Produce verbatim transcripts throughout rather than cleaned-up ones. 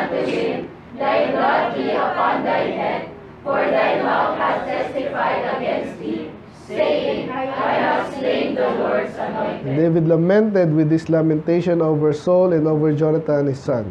unto him, thy blood be upon thy head, for thy mouth hath testified against thee, saying, I have slain the Lord's anointed. David lamented with this lamentation over Saul and over Jonathan his son.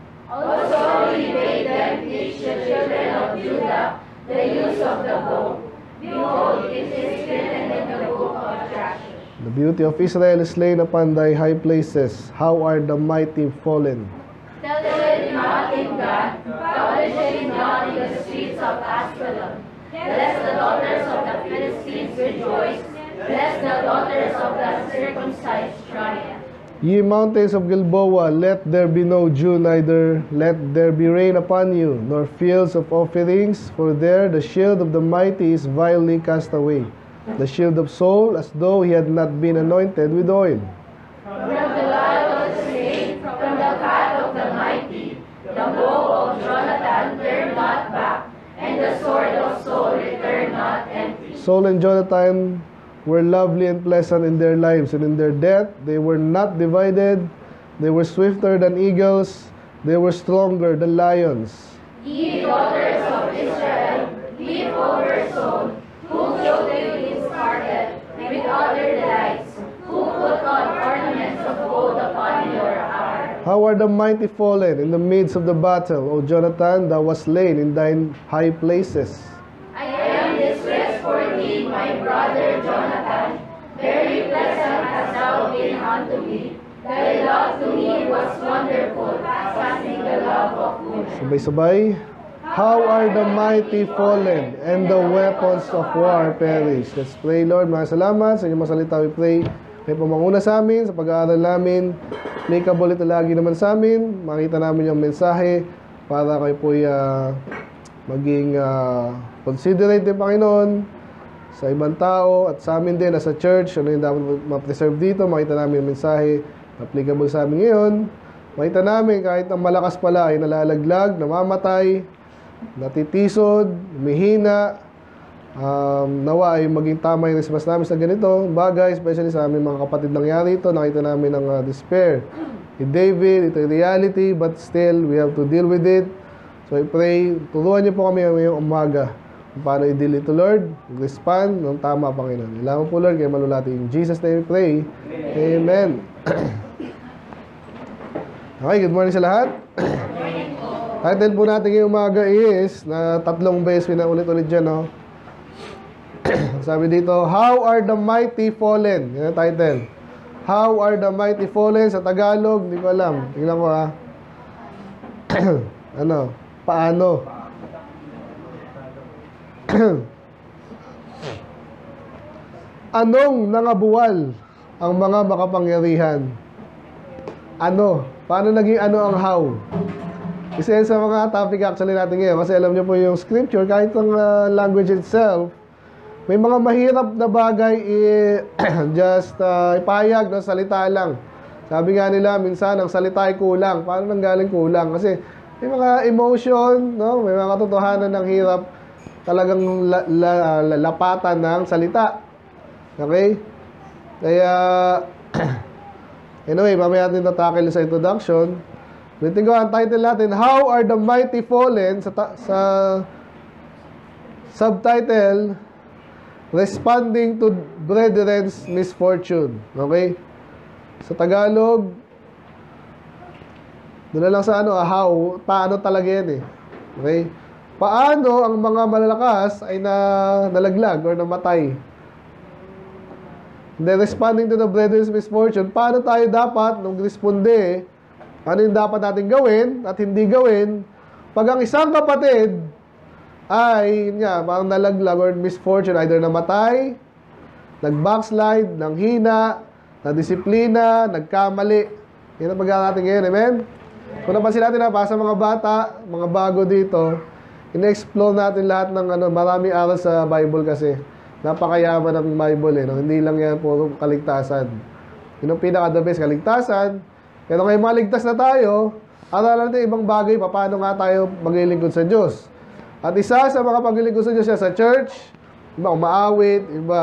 Also he bade them teach the children of Judah the use of the bow. Behold, it is written in the book of Joshua. The beauty of Israel is slain upon thy high places. How are the mighty fallen? Tell it not in God, publish it not in the streets of Ashkelon. Lest the daughters of the Philistines rejoice, lest the daughters of the circumcised triumph. Ye mountains of Gilboa, let there be no dew, neither let there be rain upon you, nor fields of offerings, for there the shield of the mighty is vilely cast away, the shield of Saul, as though he had not been anointed with oil. From the blood of the slain, from the path of the mighty, the bow of Jonathan turned not back, and the sword of Saul returned not empty. Saul and Jonathan were lovely and pleasant in their lives, and in their death they were not divided. They were swifter than eagles, they were stronger than lions. Ye daughters of Israel, leap over Saul, who clothed you in scarlet, with other delights, who put on ornaments of gold upon your arm. How are the mighty fallen in the midst of the battle, O Jonathan, thou wast slain in thine high places. I am distressed for thee, my brother Jonathan. Very pleasant hast thou been unto me. Thy love to me was wonderful, passing the love of women. Sabay-sabay. How are the mighty fallen, and the weapons of war perished. Let's pray, Lord. Mga salamat sa inyong masalita. We pray. May pamanguna sa amin, sa pag-aaral namin. Applicable ito lagi naman sa amin. Makita namin yung mensahe para kayo po uh, maging uh, considerate din, Panginoon, sa ibang tao at sa amin din as a church. Ano yung dapat ma-preserve dito. Makita namin yung mensahe applicable sa amin ngayon. Makita namin kahit ang malakas pala ay nalalaglag, namamatay, natitisod, humihina. Um, nawa ay maging tama yung response namin sa ganito bagay, especially sa aming mga kapatid nangyari ito. Nakita namin ang uh, despair ni David. Ito yung reality, but still we have to deal with it. So I pray, turuan niyo po kami ngayong umaga kung paano i-deal ito, Lord. Respond ng tama, Panginoon. Kailangan po, Lord, kayo malulati. In Jesus' name we pray. Amen. Okay, good morning sa lahat. Title po natin ngayong umaga is, na tatlong beses pinaulit-ulit dyan, no? Sabi dito, How are the mighty fallen? Yan ang title. How are the mighty fallen? Sa Tagalog, hindi ko alam. Tingnan ko, ha. Ano? Paano? Anong nangabuwal ang mga makapangyarihan? Ano? Paano naging ano ang how? Isa yan sa mga topic actually natin ngayon. Kasi alam niyo po yung scripture, kahit ang uh, language itself, may mga mahirap na bagay i- just uh, ipahayag ng salita lang. Sabi nga nila, minsan ang salita ay kulang. Paano nanggaling kulang? Kasi may mga emotion, no? May mga katotohanan ng hirap talagang la- la- la- lapatan ng salita. Okay? Kaya, anyway, mamaya natin tatakil sa introduction. Ulitin ko ang title natin, How are the mighty fallen? Sa, ta- sa subtitle, Responding to Brethren's Misfortune. Okay? Sa Tagalog, doon na lang sa ano, ah, how, paano talaga yan eh. Okay? Paano ang mga malalakas ay na, nalaglag or namatay? Then, responding to the brethren's misfortune, paano tayo dapat, nung responde, ano yung dapat natin gawin at hindi gawin pag ang isang kapatid ay, yun nga, parang nalaglag or misfortune, either namatay, nag-backslide, nanghina, nadisiplina, nagkamali. Yan ang pag-aaral natin ngayon, amen? Kung napansin natin na, pa sa mga bata, mga bago dito, ina-explore natin lahat ng ano, maraming aral sa Bible kasi. Napakayaman ng Bible eh, no? Hindi lang yan puro kaligtasan. Yun ang pinaka-the best, kaligtasan. Pero ngayon maligtas na tayo, aralan natin ibang bagay, paano nga tayo maglilingkod sa Diyos. At isa sa mga paglilingkod sa Diyos sa church, iba umaawit, iba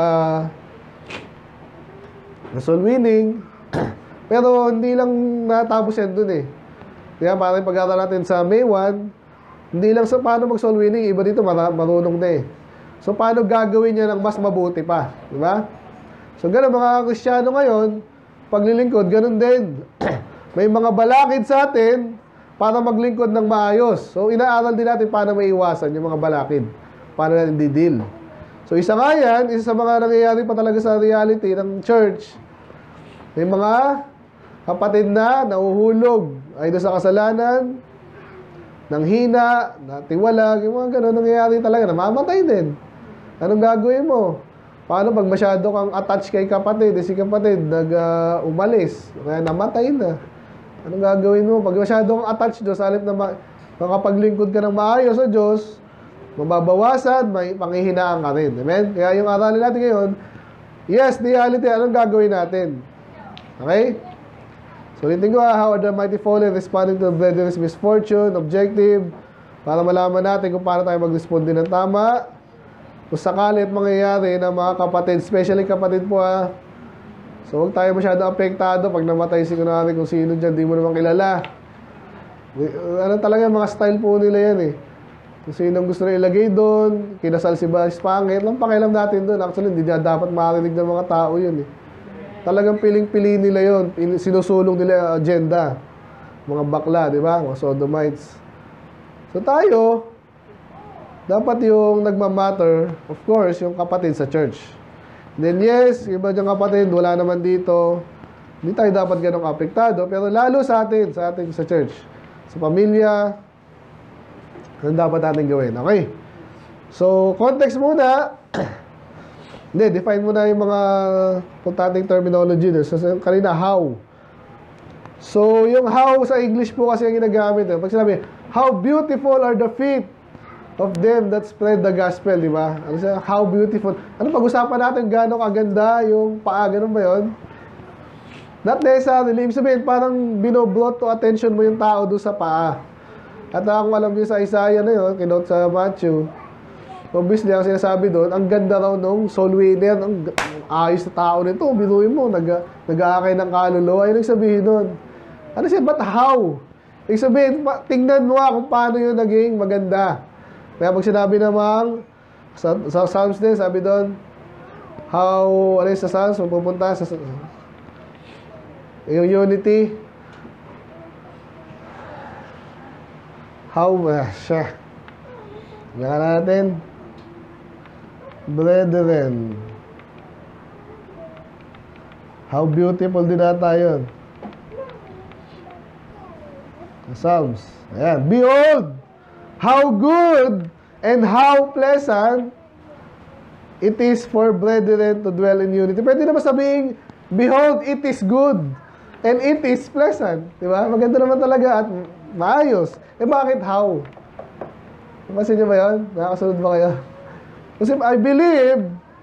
soul winning. Pero hindi lang natapos yan dun eh. Kaya para yung pag-aaral natin sa May first, hindi lang sa paano mag-soul winning, iba dito marunong na eh. So, paano gagawin niya ng mas mabuti pa? Di ba? So, gano'n mga Kristiyano ngayon, paglilingkod, gano'n din. May mga balakid sa atin para maglingkod ng maayos. So, inaaral din natin paano maiwasan yung mga balakid. Paano natin di-deal. So, isa nga yan, isa sa mga nangyayari pa talaga sa reality ng church. May mga kapatid na nauhulog ay doon sa kasalanan, nang hina, natiwalag, yung mga gano'n nangyayari talaga, namamatay din. Anong gagawin mo? Paano pag masyado kang attached kay kapatid, eh, si kapatid nag-umalis, uh, kaya namatay na. Anong gagawin mo? Pag masyado kang attached doon, sa halip na ma- makapaglingkod ka ng maayos sa Diyos, mababawasan, may panghihinaan ka rin. Amen? Kaya yung aralin natin ngayon, yes, reality, anong gagawin natin? Okay? So, ulitin ko, how are the mighty fallen responding to the brethren's misfortune, objective, para malaman natin kung paano tayo mag-respond din ng tama. Kung sakali at mangyayari na mga kapatid, especially kapatid po ha, so huwag tayo masyado apektado pag namatay si kunwari kung sino dyan, di mo naman kilala. Ano talaga, mga style po nila yan eh. Kung sinong gusto na ilagay doon, kinasal si Baris Pangit, lang pakialam natin doon. Actually, hindi na dapat marinig ng mga tao yun eh. Talagang piling-pili nila yun, sinusulong nila yung agenda. Mga bakla, di ba? Mga sodomites. So tayo, dapat yung nagmamatter, of course, yung kapatid sa church. Then yes, iba diyang kapatid, wala naman dito. Hindi tayo dapat ganong apektado, pero lalo sa atin, sa atin sa church, sa pamilya, ano dapat natin gawin? Okay. So, context muna. Hindi, define muna yung mga importanteng terminology. So, kanina, how. So, yung how sa English po kasi ang ginagamit. Pag sinabi, how beautiful are the feet of them that spread the gospel, di ba? Ano siya? How beautiful. Ano pag-usapan natin gano'ng kaganda yung paa, ganun ba yun? Not necessarily. Ibig sabihin, parang binobrought to attention mo yung tao doon sa paa. At kung alam niyo sa Isaiah na yun, kinote sa Matthew, obviously, ang sinasabi doon, ang ganda raw nung soul winner, ang ayos na tao nito, biruin mo, nag- nag-aakay ng kaluluwa. Ayun ang sabihin doon. Ano siya? But how? Ibig sabihin, tingnan mo kung paano yun naging maganda. Kaya pag sinabi namang, sa, sa Psalms din, sabi doon, how, ano yung sa Psalms, pupunta sa, yung unity, how, uh, siya, nga natin, brethren, how beautiful din ata yun. Psalms, ayan, behold, how good and how pleasant it is for brethren to dwell in unity. Pwede naman sabihin, behold, it is good and it is pleasant. Diba? Maganda naman talaga at maayos. Eh bakit how? Masin niyo ba yun? Nakakasunod ba kayo? Kasi I believe,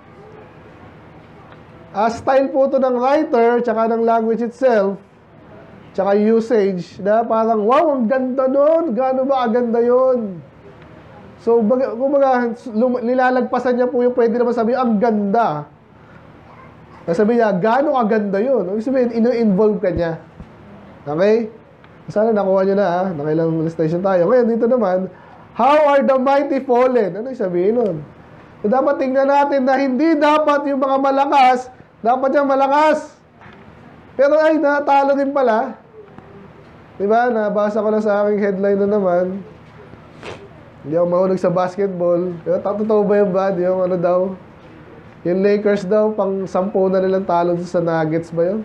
a style po ito ng writer, tsaka ng language itself, tsaka usage, na parang, wow, ang ganda nun. Gaano ba aganda yun? So, baga, kumbaga, nilalagpasan niya po yung pwede naman sabihin, ang ganda. Sabi niya, gaano aganda yun? Ibig sabihin, ino-involve ka niya. Okay? Sana nakuha niyo na, ha? Nakailang illustration tayo. Ngayon, dito naman, how are the mighty fallen? Ano yung sabihin nun? So, dapat tingnan natin na hindi dapat yung mga malakas, dapat yung malakas. Pero ay, natalo din pala. Diba? Nabasa ko lang sa aking headline na naman. Hindi ako mahulog sa basketball. Pero totoo ba yung bad? Yung ano daw? Yung Lakers daw, pang sampu na nilang talo sa Nuggets ba yun?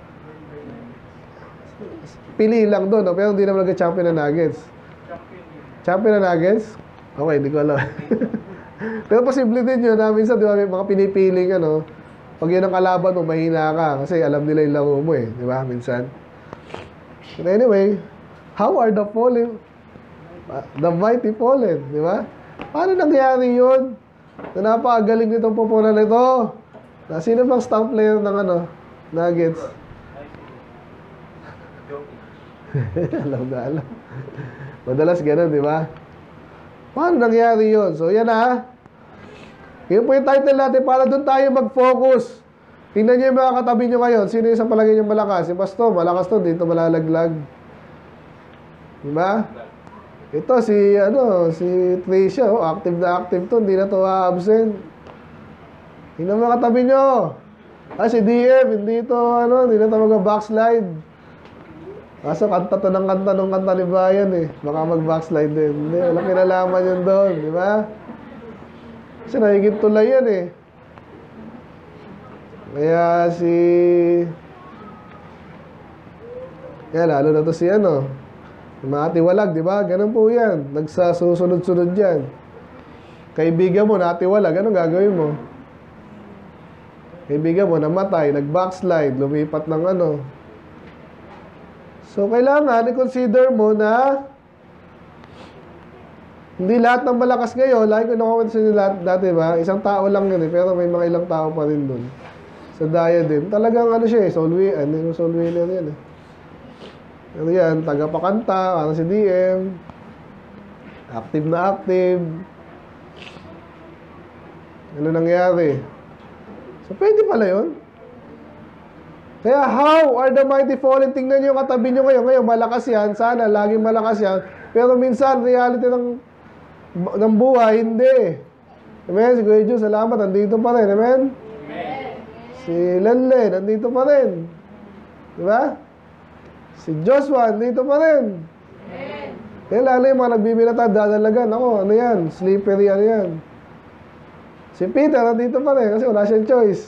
Pili lang doon, no? Pero hindi naman nag-champion na Nuggets. Champion na Nuggets? Okay, hindi ko alam. Pero posible din yun. Na minsan, di ba, may mga pinipiling, ano, pag yun ang kalaban mo, mahina ka. Kasi alam nila yung laro mo eh. Di ba? Minsan. But anyway, how are the fallen, the mighty fallen? Di ba? Paano nangyari yun? Na napakagaling nitong pupunan nito. Na sino bang star player ng ano? Nuggets? alam na alam. Madalas ganun, di ba? Paano nangyari yun? So, yan ha. Yun po yung title natin para doon tayo mag-focus. Tingnan niyo yung mga katabi niyo ngayon. Sino yung sa palagay niyo malakas? Si Pastor, malakas to, dito malalaglag. Diba? Ito si, ano, si Tricia, oh, active na active to, hindi na to absent. Tingnan mo katabi nyo. Ah, si D M, hindi to, ano, hindi na to mag-backslide. Kaso kanta to ng kanta ng kanta ni Brian eh. Baka mag-backslide din. Hindi, walang kinalaman yun doon, di ba? Kasi nagiging tulay yan eh. Kaya si... Kaya lalo na to si ano, mga tiwalag, di ba? Ganun po yan. Nagsasusunod-sunod yan. Kaibigan mo, natiwalag, anong gagawin mo? Kaibigan mo, namatay, nag-backslide, lumipat ng ano. So, kailangan i-consider mo na hindi lahat ng malakas ngayon, lagi ko nakukwento sa inyo lahat, dati ba? Isang tao lang yun eh, pero may mga ilang tao pa rin dun. Sa diadem. Talagang ano siya eh, soul winner, ano yung soul winner yan eh. Ano yan, tagapakanta, ano si D M, active na active. Ano nangyari? So, pwede pala yun. Kaya, how are the mighty fallen? Tingnan nyo yung katabi nyo ngayon. Ngayon, malakas yan. Sana, laging malakas yan. Pero minsan, reality ng, ng buhay, hindi. Amen? Si Kuya Jun, salamat. Nandito pa rin. Amen? Amen. Si Lenle, nandito pa rin. Diba? Si Joshua, nandito pa rin. Amen. Kaya lalo yung mga nagbibinata, dadalagan. Ako, ano yan? Slippery, ano yan? Si Peter, nandito pa rin. Kasi wala siyang choice.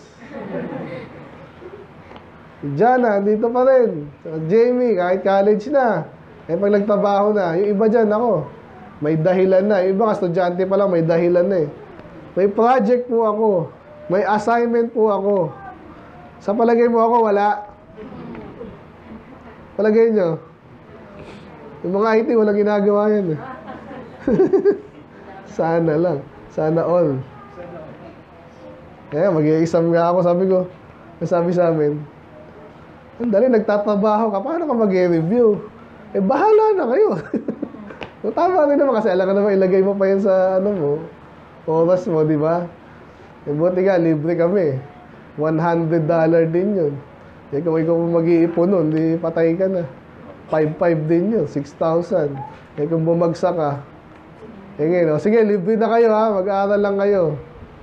Si Jana, nandito pa rin. So, Jamie, kahit college na. Eh, pag nagtrabaho na, yung iba dyan, ako, may dahilan na. Yung iba, estudyante pa lang, may dahilan na eh. May project po ako. May assignment po ako. Sa palagay mo ako, wala. Palagay nyo. Yung mga I T, walang ginagawa yan eh. Sana lang. Sana all. Kaya mag-i-exam nga ako, sabi ko, sabi sa amin, ang dali, nagtatrabaho ka, paano ka mag-review? Eh, bahala na kayo. So, tama rin naman kasi alam ka naman, ilagay mo pa yan sa, ano mo, oras mo, di ba? Eh, buti nga, libre kami. one hundred dollars din yun. Eh, kung ikaw mag-iipon nun, di patay ka na. five five din yun, six thousand. Eh, kung bumagsak ka, eh, ngayon, oh, sige, libre na kayo ha, mag-aaral lang kayo.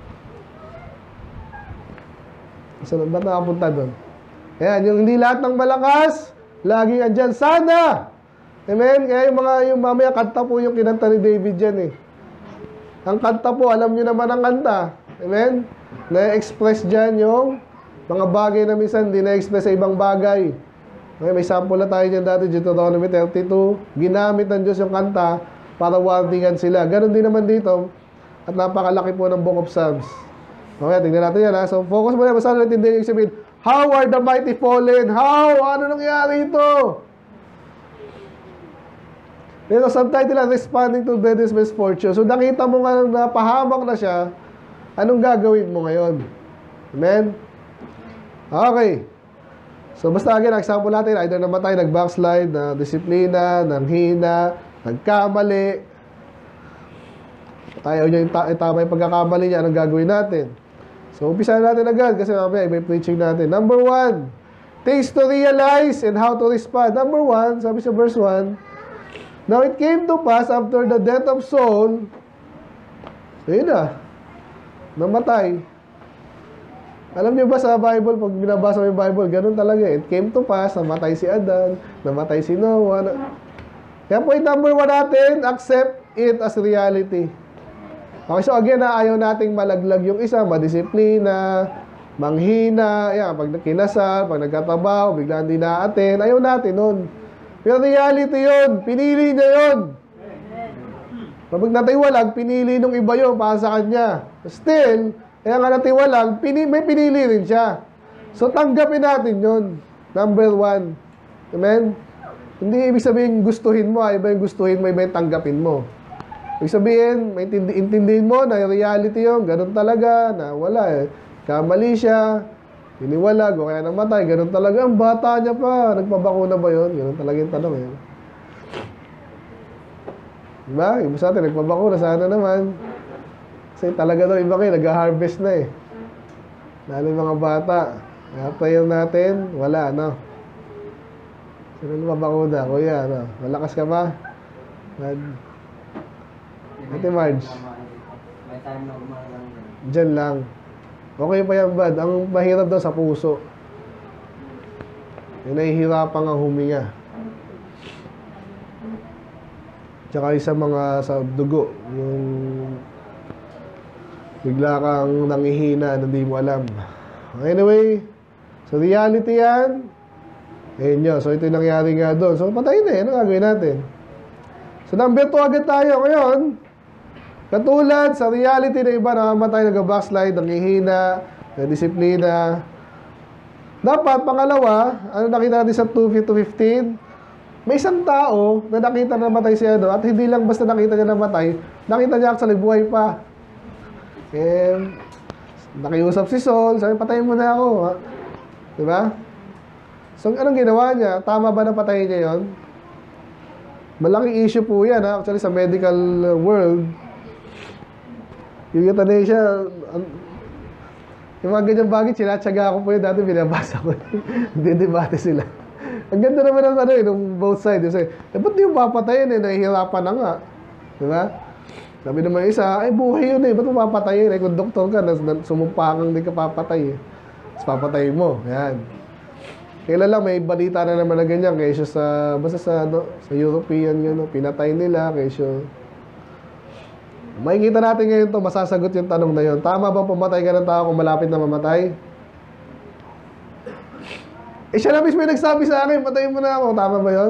So, ba't nakapunta doon? Ayan, yung hindi lahat ng malakas, laging andyan, sana! Amen? Kaya yung mga, yung mamaya, kanta po yung kinanta ni David dyan eh. Ang kanta po, alam nyo naman ang kanta. Amen? Na-express dyan yung mga bagay na minsan hindi na-express sa ibang bagay. Okay, may sample na tayo dyan dati, Deuteronomy thirty-two. Ginamit ng Diyos yung kanta para warningan sila. Ganon din naman dito. At napakalaki po ng Book of Psalms. Okay, tingnan natin yan ha. So, focus mo na. Basta natin din yung sabihin, how are the mighty fallen? How? Ano nangyari ito? Pero subtitle lang, responding to Bedouin's misfortune. So, nakita mo nga napahamak na siya, anong gagawin mo ngayon? Amen? Okay. So, basta again, example natin, either namatay, nag-backslide, na disiplina, nanghina, nagkamali. Tayo niya yung ta tama yung pagkakamali niya, anong gagawin natin? So, umpisa natin agad kasi mamaya may preaching natin. Number one, things to realize and how to respond. Number one, sabi sa verse one, now it came to pass after the death of Saul, ayun na, namatay. Alam niyo ba sa Bible, pag binabasa mo yung Bible, ganun talaga. It came to pass, namatay si Adan, namatay si Noah. Na... Kaya point number one natin, accept it as reality. Okay, so again, na ayaw nating malaglag yung isa, madisiplina, manghina, yan, pag kinasal, pag nagkatabaho, biglang hindi na-attend, ayaw natin nun. Pero reality yun, pinili niya yun. Pag natiwalag, pinili nung iba yun para sa kanya. Still, kaya nga natiwalag, pini may pinili rin siya. So, tanggapin natin yun. Number one. Amen? Hindi ibig sabihin gustuhin mo, iba yung gustuhin mo, iba yung tanggapin mo. Ibig sabihin, maintindi, intindihin mo na reality yun, ganun talaga, na wala eh. Kamali siya, iniwalag, o kaya namatay, ganun talaga. Ang bata niya pa, nagpabakuna ba yun? Ganun talaga yung tanong eh. Diba? Iba sa atin, nagpabakuna, sana naman. Kasi talaga daw, iba kayo, nag-harvest na eh. Lalo yung mga bata. Kaya prayer natin, wala, no? Ano ba bakuna? Kuya, ano? Malakas ka ba? Mad. Ate Marge. May time na umalang. Diyan lang. Okay pa yan, Bad. Ang mahirap daw sa puso. Yung nahihirapan ang huminga. Tsaka yung sa mga sa dugo. Yung bigla kang nangihina na di mo alam. Anyway, so reality yan. Ayun yun. So ito yung nangyari nga doon. So patay na eh. Ano gagawin natin? So number two agad tayo ngayon. Katulad sa reality na iba nakamatay, nag-backslide, nangihina, nag-disiplina. Dapat, pangalawa, ano nakita natin sa two fifteen? May isang tao na nakita na namatay siya doon at hindi lang basta nakita niya namatay, nakita niya actually buhay pa. Eh, nakiusap si Saul, sabi, patayin mo na ako. Ha? Diba? So, anong ginawa niya? Tama ba na patayin niya yon? Malaking issue po yan, ha? Actually, sa medical world. Yung euthanasia, yung mga ganyang bagay, sinatsaga ko po yun, dati binabasa ko. Hindi-debate sila. Ang ganda naman ng ano eh, ng both sides. Eh, ba't di yung papatayin eh, nahihirapan na nga. Diba? Sabi naman isa, ay buhay yun eh, ba't mo papatayin? Eh, kung doktor ka, sumumpa kang di ka papatay eh. Tapos papatayin mo, yan. Kailan lang, may balita na naman na ganyan, kaysa sa, basta sa, ano, sa European, yun, no, pinatay nila, kaysa, makikita natin ngayon to, masasagot yung tanong na yun. Tama ba pumatay ka ng tao kung malapit na mamatay? Eh siya na mismo yung nagsabi sa akin, patayin mo na ako. Tama ba yun?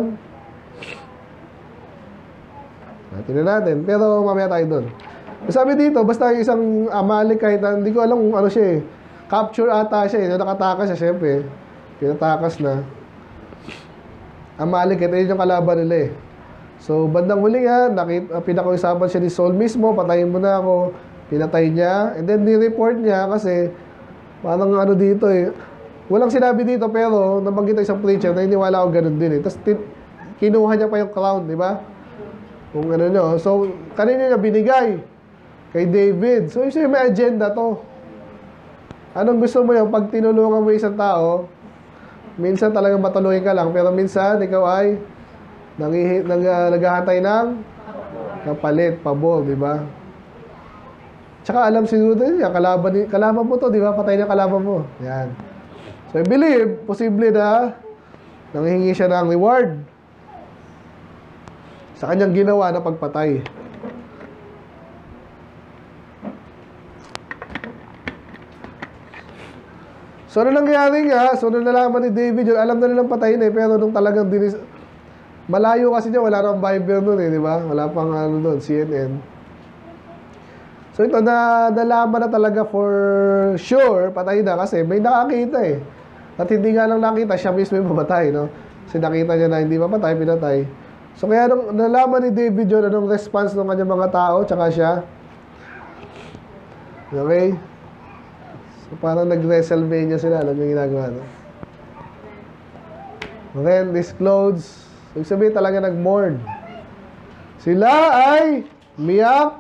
Tingnan natin. Pero mamaya tayo doon. Sabi dito, basta yung isang Amalek kahit hindi ko alam kung ano siya eh. Capture ata siya eh. Nakatakas siya syempre. Pinatakas na. Amalek, ito yung kalaban nila eh. So, bandang huli nga, nakita, pinakausapan siya ni Saul mismo, patayin mo na ako, pinatay niya, and then ni-report niya kasi, parang ano dito eh, walang sinabi dito pero, nabanggit ay isang preacher, na iniwala ko ganun din eh. Tapos, kinuha niya pa yung crown, di ba? Kung ano nyo. So, kanina niya binigay kay David. So, isa yung may agenda to. Anong gusto mo yun? Pag tinulungan mo isang tao, minsan talagang matulungin ka lang, pero minsan, ikaw ay Nangihi, nag, uh, naghahantay ng kapalit, pabor, di ba? Tsaka alam siguro niya, kalaban, kalaban mo to, di ba? Patay niya kalaban mo. Yan. So, I believe, posible na nanghihingi siya ng reward sa kanyang ginawa na pagpatay. So, ano nangyari nga? So, nung nalaman ni David yun, alam na nilang patayin eh, pero nung talagang dinis... Malayo kasi niya, wala nang Viber nun eh, di ba? Wala pang ano doon, C N N. So ito na nalaman na talaga for sure, patay na kasi may nakakita eh. At hindi nga lang nakita, siya mismo yung mamatay, no? Kasi nakita niya na hindi mapatay, pinatay. So kaya nung nalaman ni David yun, anong response ng kanyang mga tao, tsaka siya. Okay? So parang nag-WrestleMania sila, alam yung ginagawa, no? Okay, these clothes, ibig sabihin talaga nag-mourn. Sila ay miyak.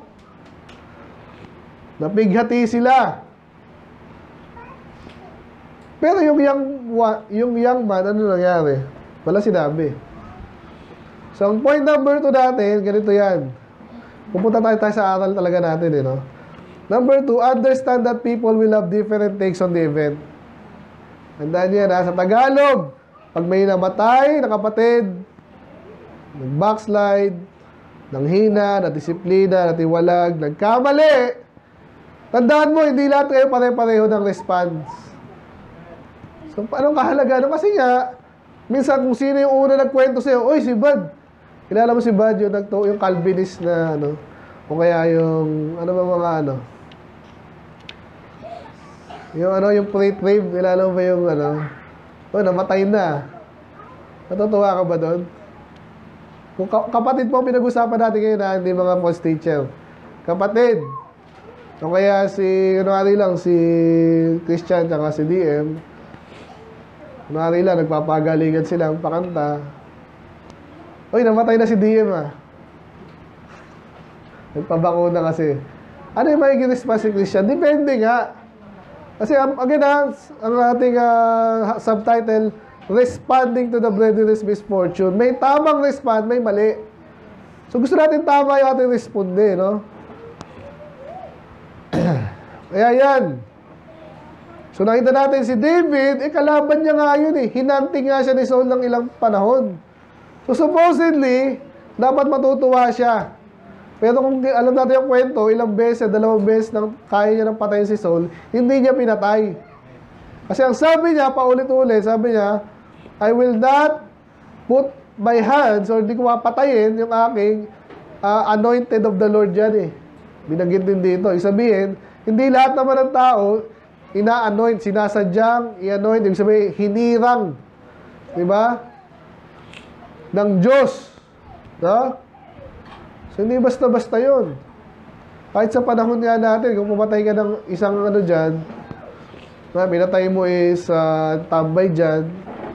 Napighati sila. Pero yung young, yung young man, ano nangyari? Wala sinabi. So, ang point number two natin, ganito yan. Pupunta tayo, tayo sa aral talaga natin, eh, no? Number two, understand that people will have different takes on the event. Tandaan yan, ha? Sa Tagalog, pag may namatay na kapatid, nag-backslide, nanghina, nadisiplina, natiwalag, nagkamali. Tandaan mo, hindi lahat kayo pare-pareho ng response. So, anong kahalaga? Ano kasi nga, minsan kung sino yung una nagkwento sa'yo, oy, si Bud. Kilala mo si Bud, yung, nagto, yung Calvinist na, ano, o kaya yung, ano ba mga, ano, yung, ano, yung pre-trave, kilala mo ba yung, ano, oh, namatay na. Natutuwa ka ba doon? Kung kapatid po pinag-usapan natin ngayon na hindi mga false teacher. Kapatid. O kaya si, kunwari lang, si Christian tsaka si D M. Kunwari lang, nagpapagalingan silang pakanta. Uy, namatay na si D M ah. Nagpabakuna kasi. Ano yung magiging response si Christian? Depende nga. Kasi again ha, ang ating uh, subtitle, responding to the brethren's misfortune. May tamang respond, may mali. So gusto natin tama yung ating responde, no? Kaya yan. So nakita natin si David, eh kalaban niya nga yun eh. Hinanting nga siya ni Saul ng ilang panahon. So supposedly, dapat matutuwa siya. Pero kung alam natin yung kwento, ilang beses, dalawang beses nang kaya niya nang patayin si Saul, hindi niya pinatay. Kasi ang sabi niya, paulit-ulit, sabi niya, I will not put my hands or di ko mapatayin yung aking uh, anointed of the Lord dyan eh. Binanggit din dito. Ibig sabihin, hindi lahat naman ng tao ina-anoint, sinasadyang i-anoint, ibig sabihin, hinirang. Diba? Ng Diyos. No? So, hindi basta-basta yun. Kahit sa panahon nga natin, kung pumatay ka ng isang ano dyan, na pinatay mo is uh, tambay dyan,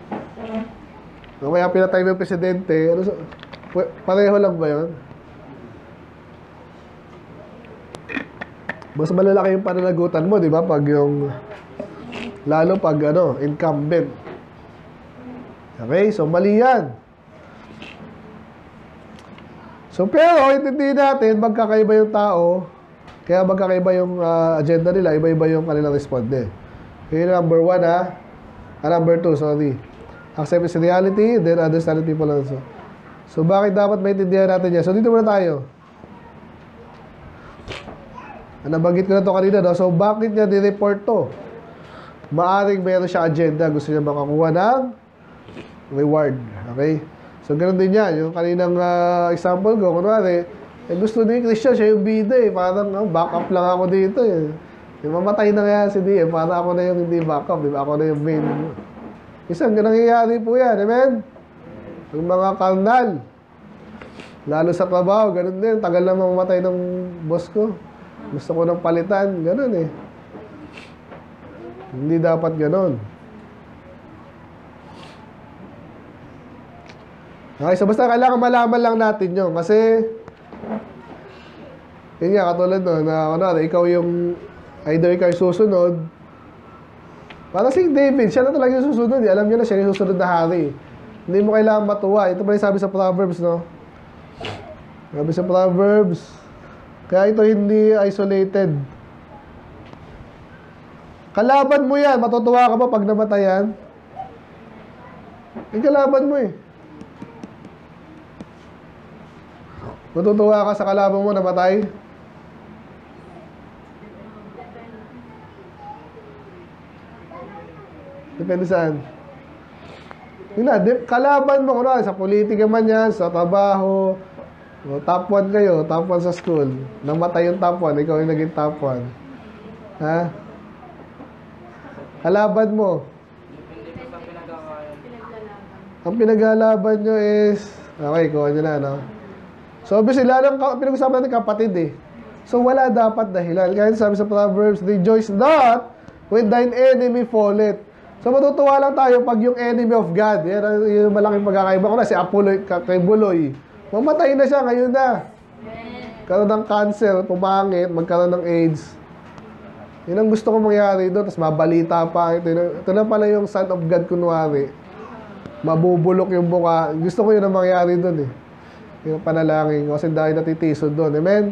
o kaya pinatay mo yung presidente, ano, pareho lang ba yun? Mas malalaki yung pananagutan mo, di ba? Pag yung, lalo pag ano, incumbent. Okay, so mali yan. So, pero, intindi natin, magkakaiba yung tao, kaya magkakaiba yung uh, agenda nila, iba-iba yung kanilang responde. Okay, number one, ha? Ah, number two, sorry. Accept is reality, then understand people also. So, bakit dapat maintindihan natin yan? So, dito muna tayo. Nabanggit ko na to kanina, no? So, bakit niya ni-report to? Maaring meron siya agenda, gusto niya makakuha ng reward. Okay? So, ganoon din yan. Yung kaninang uh, example ko, kunwari, eh, gusto ni Christian, siya yung bida eh. Parang, oh, backup lang ako dito eh. Yung mamatay na kaya si D M, parang ako na yung hindi backup, di ba? Ako na yung main. Isang nangyayari po yan, amen? Yung mga karnal, lalo sa trabaho, ganun din. Tagal na mamatay ng boss ko. Gusto ko ng palitan, ganun eh. Hindi dapat ganun. Okay, so basta kailangan malaman lang natin yun. Kasi, yun nga, katulad no, na kunwari, ikaw yung, either ikaw yung susunod, parang si David, siya na talaga yung susunod. Eh. Alam niyo na, siya yung susunod na hari. Hindi mo kailangan matuwa. Ito pa yung sabi sa Proverbs, no? Sabi sa Proverbs, kaya ito hindi isolated. Kalaban mo yan. Matutuwa ka ba pag namatayan? Yung kalaban mo eh. Matutuwa ka sa kalaban mo namatay? Depende saan. Yun na, kalaban mo. Kung sa politika man yan, sa trabaho, o, top one kayo, top one sa school. Namatay yung top one, ikaw yung naging top one. Ha? Kalaban mo. Ang pinaglalaban nyo is, okay, kuha nyo na, no? So, obviously, lalang pinag-usapan natin kapatid eh. So, wala dapat dahilan. Kaya sabi sa Proverbs, rejoice not when thine enemy falleth. So, matutuwa lang tayo pag yung enemy of God, yan yung malaking pagkakaiba ko na, si Apollo kay Buloy. Mamatay na siya, ngayon na. Karoon ng cancer, pumangit, magkaroon ng AIDS. Yun ang gusto ko mangyari doon, tapos mabalita pa. Ito, ito na pala yung Son of God, kunwari. Mabubulok yung buka. Gusto ko yun ang mangyari doon eh. Yung panalangin ko, kasi dahil natitisod doon. Amen?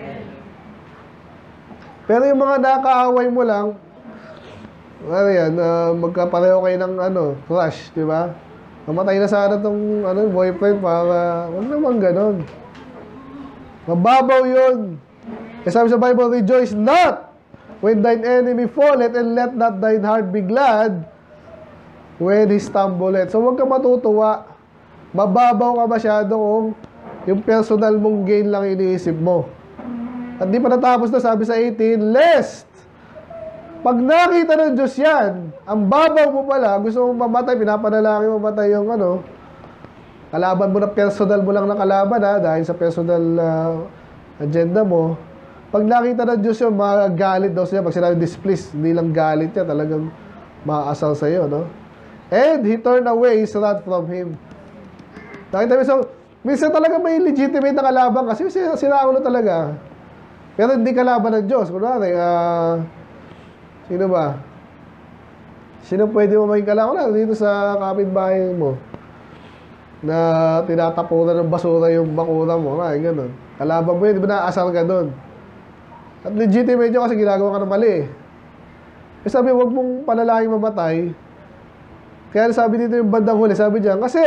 Pero yung mga nakaaway mo lang, ano yan, uh, magkapareho kayo ng ano, crush, di ba? Mamatay na sana tong ano, boyfriend para, huwag naman ganon. Mababaw yun. Kasi sabi sa Bible, rejoice not when thine enemy falleth, and let not thine heart be glad when he stumbleth. So huwag ka matutuwa. Mababaw ka masyado kung yung personal mong gain lang iniisip mo. At di pa natapos na, sabi sa eighteen, lest pag nakita ng Diyos yan, ang babaw mo pala, gusto mong mamatay, pinapanalangin mo mamatay yung ano, kalaban mo na personal mo lang na kalaban ha, dahil sa personal uh, agenda mo. Pag nakita ng Diyos yun, magalit daw siya. Pag sinabi displeased, hindi lang galit niya, talagang maaasal sa iyo, no? And he turned away his wrath from him. Nakita mo, so, minsan talaga may legitimate na kalaban kasi sinaulo talaga. Pero hindi kalaban ng Diyos. Kunwari, ah, uh, sino ba? Sino pwede mo maging kalaban? Wala, dito sa kapitbahay mo na tinatapunan ng basura yung bakura mo. Ay, ganun. Kalaban mo yun, di ba naaasar ka doon? At legitimate yun kasi ginagawa ka ng mali eh. Eh sabi, huwag mong panalangin mamatay. Kaya sabi dito yung bandang huli, sabi diyan, kasi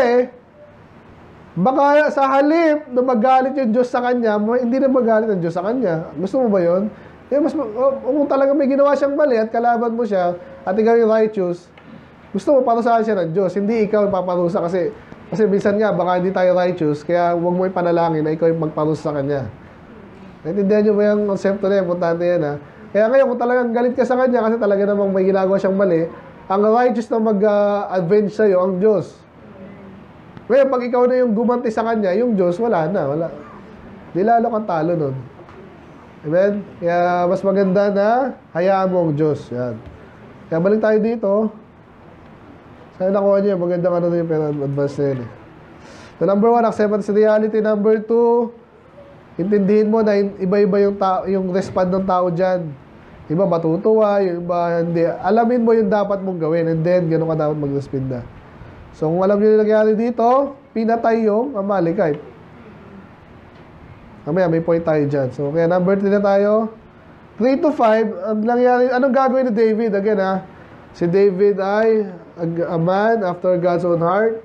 baka sa halip na magalit yung Diyos sa kanya, hindi na magalit ang Diyos sa kanya. Gusto mo ba yun? Eh, mas, oh, kung talaga may ginawa siyang mali at kalaban mo siya at ikaw yung righteous, gusto mo parusahan siya ng Diyos, hindi ikaw yung paparusa kasi kasi minsan nga, baka hindi tayo righteous, kaya huwag mo ipanalangin na ikaw yung magparusa sa kanya. Naintindihan nyo ba yung konsepto na yan? Importante yan ha. Kaya ngayon, kung talagang galit ka sa kanya kasi talaga namang may ginagawa siyang mali, ang righteous na mag-avenge uh, sa'yo, ang Diyos. Ngayon, pag ikaw na yung gumanti sa kanya, yung Diyos, wala na, wala. Di lalo kang talo nun. Amen? Kaya mas maganda na hayaan mo ang Diyos. Yan. Kaya balik tayo dito. Saan nakuha niyo? Magandang ano na yung advance na yun eh. So number one, acceptance reality. Number two, intindihin mo na iba-iba yung, yung respond ng tao dyan. Iba matutuwa, yung iba hindi. Alamin mo yung dapat mong gawin and then gano'n ka dapat mag-respond na. So kung alam nyo yung nangyari dito, pinatay yung Amalekite. Mamaya may point tayo dyan. So kaya number three na tayo. three to five, ang nangyari, anong gagawin ni David? Again ha, si David ay a man after God's own heart.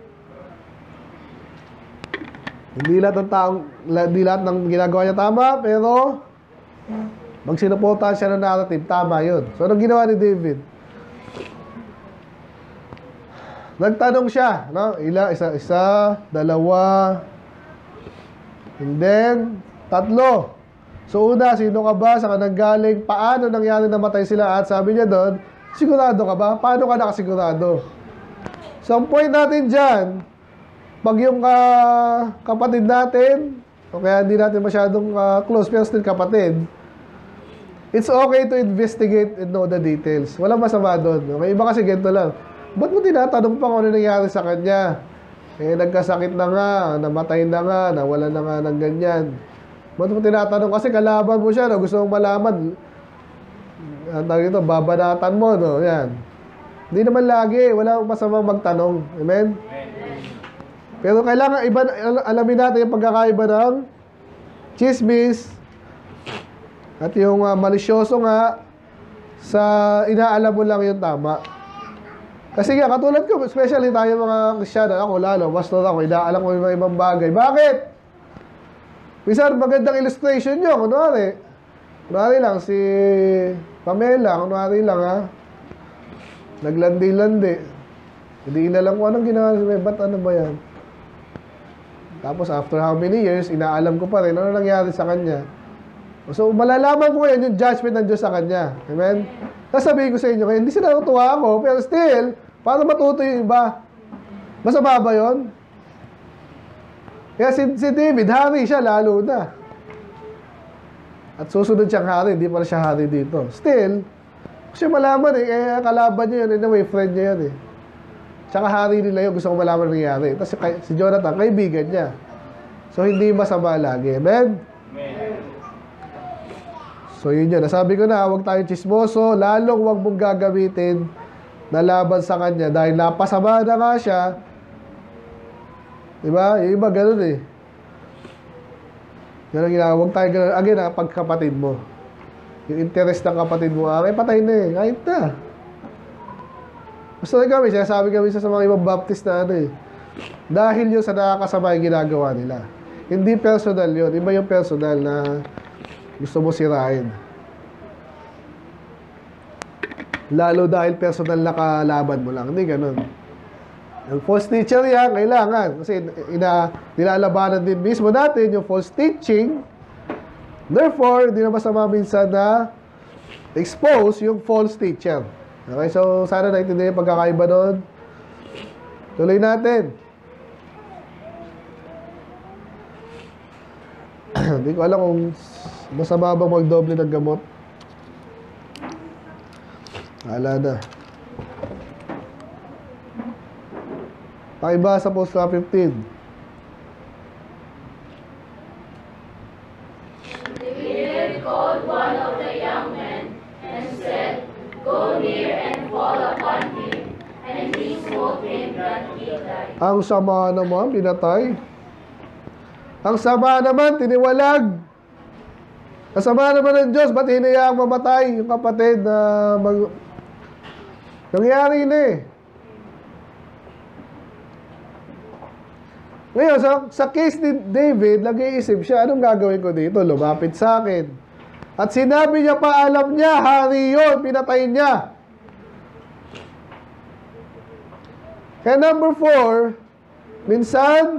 Hindi lahat ng taong, hindi lahat ng ginagawa niya tama, pero pag sinuportahan siya ng narrative, tama yun. So, anong ginawa ni David? Nagtanong siya, no? Ila, isa, isa, dalawa, and then, tatlo. So, una, sino ka ba? Saan ka nanggaling? Paano nangyari na matay sila? At sabi niya doon, sigurado ka ba? Paano ka nakasigurado? So, ang point natin dyan, pag yung uh, kapatid natin, o kaya hindi natin masyadong uh, close, pero still kapatid, it's okay to investigate and know the details. Walang masama doon. Okay? Iba kasi ganito lang. Ba't mo tinatanong pa kung ano nangyari sa kanya? Eh, nagkasakit na nga, namatay na nga, nawala na nga ng ganyan. Ba't mo tinatanong? Kasi kalaban mo siya, no? Gusto mong malaman. Ang tawag ito, babanatan mo, no? Yan. Hindi naman lagi. Wala masamang magtanong. Amen? Pero kailangan iba, alamin natin yung pagkakaiba ng chismis at yung uh, malisyoso nga sa inaalam mo lang yung tama. Kasi nga, katulad ko, especially tayo mga Kristyano, ako lalo, pastor ako, inaalam ko yung mga ibang bagay. Bakit? Minsan, magandang illustration nyo. Kunwari, kunwari lang, si Pamela, kunwari lang ha, naglandi-landi. Hindi inalam ko anong ginawa siya, ba't ano ba yan? Tapos after how many years, inaalam ko pa rin ano nangyari sa kanya. So, malalaman ko yan yung judgment ng Diyos sa kanya. Amen? Sasabihin ko sa inyo, kaya hindi sila natuwa ako, pero still, paano matuto yung iba? Masama ba yun? Kaya si, si David, hari siya lalo na. At susunod siyang hari, hindi pala siya hari dito. Still, kasi malaman eh, kaya kalaban niya yun, in a way, friend niya yun eh. Tsaka hari nila yun, gusto ko malaman nangyari. Tapos si, si Jonathan, kaibigan niya. So, hindi masama lagi. Amen? Amen. So, yun yun. Nasabi ko na, huwag tayong chismoso, lalong huwag mong gagamitin na laban sa kanya. Dahil napasama na nga siya. Diba? Yung iba, ganun eh. Ganun ginagawa. Huwag tayo ganun. Again, ha, pagkapatid mo. Yung interest ng kapatid mo, ah, may patay na eh. Kahit na. Gusto rin kami, sinasabi kami sa mga ibang baptist na ano eh. Dahil yun sa nakakasama yung ginagawa nila. Hindi personal yun. Iba yung personal na gusto mo sirain. Lalo dahil personal na kalaban mo lang. Hindi ganun. Ang false teacher yan, kailangan. Kasi ina, nilalabanan din mismo natin yung false teaching. Therefore, hindi na masama minsan na expose yung false teacher. Okay, so sana naintindihan yung pagkakaiba doon. Tuloy natin. Hindi ko alam kung masama bang magdoble ng gamot. Wala na. Pakibasa po sa fifteen. David called one of the young men and said, "Go near and fall upon him." Ang sama naman, pinatay. Ang sama naman, tiniwalag. Ang sama naman ng Diyos, ba't hinayang mamatay yung kapatid na mag... Nangyari na eh. Ngayon, sa, sa case ni David, nag-iisip siya, anong gagawin ko dito? Lumapit sa akin. At sinabi niya pa, alam niya, hari yun, pinatay niya. Kaya number four, minsan,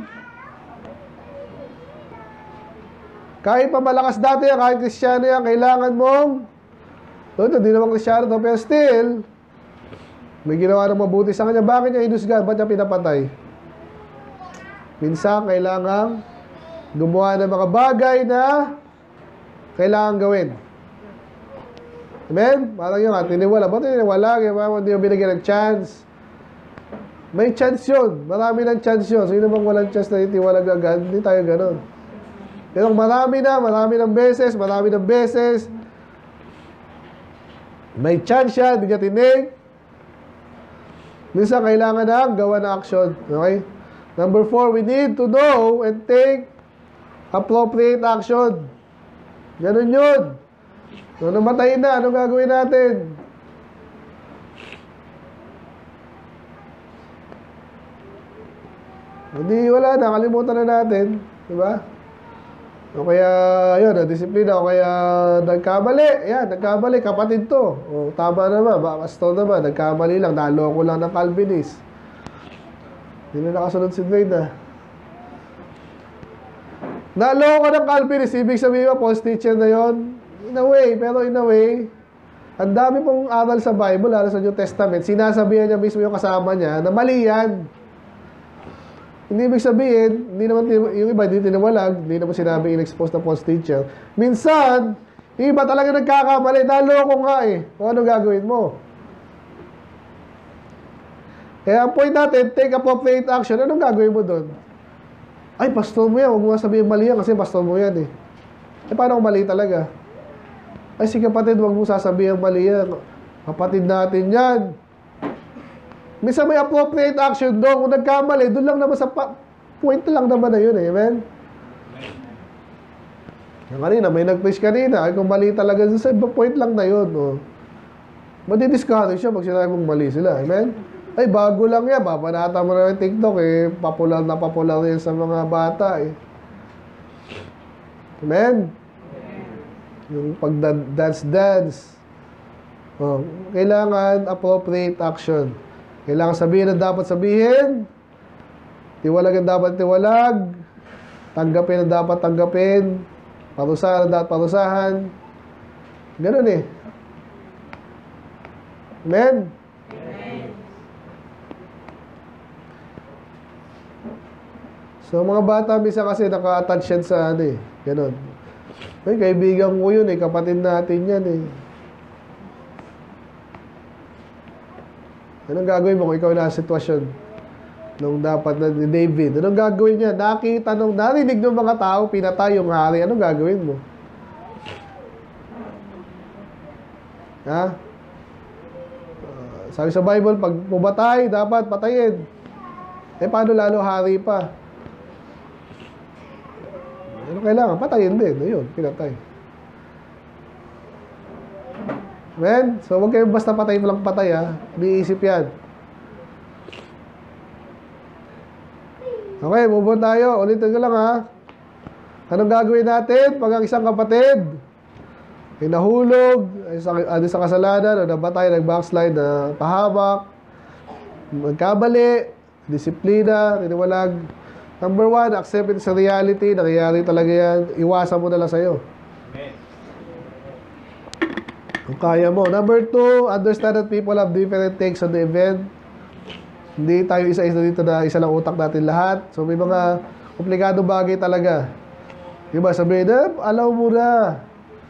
kahit pa malakas dati yan, kahit Kristiyano yan, kailangan mong, ito, hindi naman Kristiyano to, pero still, may ginawa ng mabuti sa kanya. Bakit niya inusgan? Ba't niya pinapatay? Minsan, kailangan gumawa ng mga bagay na kailangan gawin. Amen? Parang yun, tiniwala. Ba't tiniwala? Hindi mo binigyan ng chance. May chance yun. Marami ng chance yun. Sino bang walang chance na itiwalag agad? Hindi tayo ganun. Pero marami na, marami ng beses, marami ng beses. May chance siya, hindi niya tinig. Minsan kailangan na gawa ng action. Okay? Number four, we need to know and take appropriate action. Ganun yun. Nung namatay na, anong gagawin natin? Hindi, wala na. Kalimutan na natin. Diba? O kaya, yun, na-disiplina. O kaya, nagkamali. Yan, nagkamali. Kapatid to. O, tama naman. Pastor naman. Nagkamali lang. Naloko lang ng Calvinist. Hindi na nakasunod si Dwayne, ah. Naloko ng Calvinist. Ibig sabihin mo, false teacher na yon. In a way. Pero in a way, ang dami pong aral sa Bible, lalo sa New Testament, sinasabihan niya mismo yung kasama niya na mali yan. Hindi ibig sabihin, hindi naman yung iba hindi tinawalag, hindi naman sinabi in-expose na false teacher. Minsan, yung iba talaga nagkakamali, naloko nga eh. Kung ano gagawin mo? Kaya ang point natin, take appropriate action. Anong gagawin mo doon? Ay, pastor mo yan, huwag mo sabihin mali yan kasi pastor mo yan eh. Eh, paano kung mali talaga? Ay, si kapatid, huwag mo sasabihin mali yan. Kapatid natin yan. Minsan may appropriate action doon. Kung nagkamali, doon lang naman sa point lang naman na yun eh. Amen? Yung kanina, may nag-preach kanina. Ay, kung mali talaga, sa point lang na yun. Oh. Madidiscourage siya pag sinabi mong mali sila. Amen? Ay, bago lang yan. Babanata mo na yung TikTok eh. Popular na popular yan sa mga bata eh. Amen? Yung pag-dance-dance. Oh, kailangan appropriate action. Kailangan sabihin ang dapat sabihin. Tiwalag ang dapat tiwalag. Tanggapin ang dapat tanggapin. Parusahan ang dapat parusahan. Ganun eh. Amen? Amen. So mga bata, minsan kasi naka-attach yan sa ano eh. Ganun. Ay, kaibigan ko yun eh. Kapatid natin yan eh. Anong gagawin mo kung ikaw na sitwasyon nung dapat na ni David? Anong gagawin niya? Nakita nung narinig ng mga tao, pinatay yung hari. Anong gagawin mo? Ha? Uh, sabi sa Bible, pag pumatay, dapat patayin. Eh, paano lalo hari pa? Ano kailangan? Patayin din. Ayun, pinatay. Amen? So, huwag kayo basta patay mo lang patay, ha? Iniisip yan. Okay, move on tayo. Ulitin ko lang, ha? Anong gagawin natin pag ang isang kapatid ay nahulog, ay sa, ay sa kasalanan, o nabatay, nag-backslide, na pahamak, magkabali, disiplina, tiniwalag. Number one, accept it sa reality. Nangyayari talaga yan. Iwasan mo na lang sa'yo. Kung kaya mo. Number two, understand that people have different takes on the event. Hindi tayo isa-isa dito na isa lang utak natin lahat. So may mga komplikadong bagay talaga. Diba? Sabihin na, alaw mo na.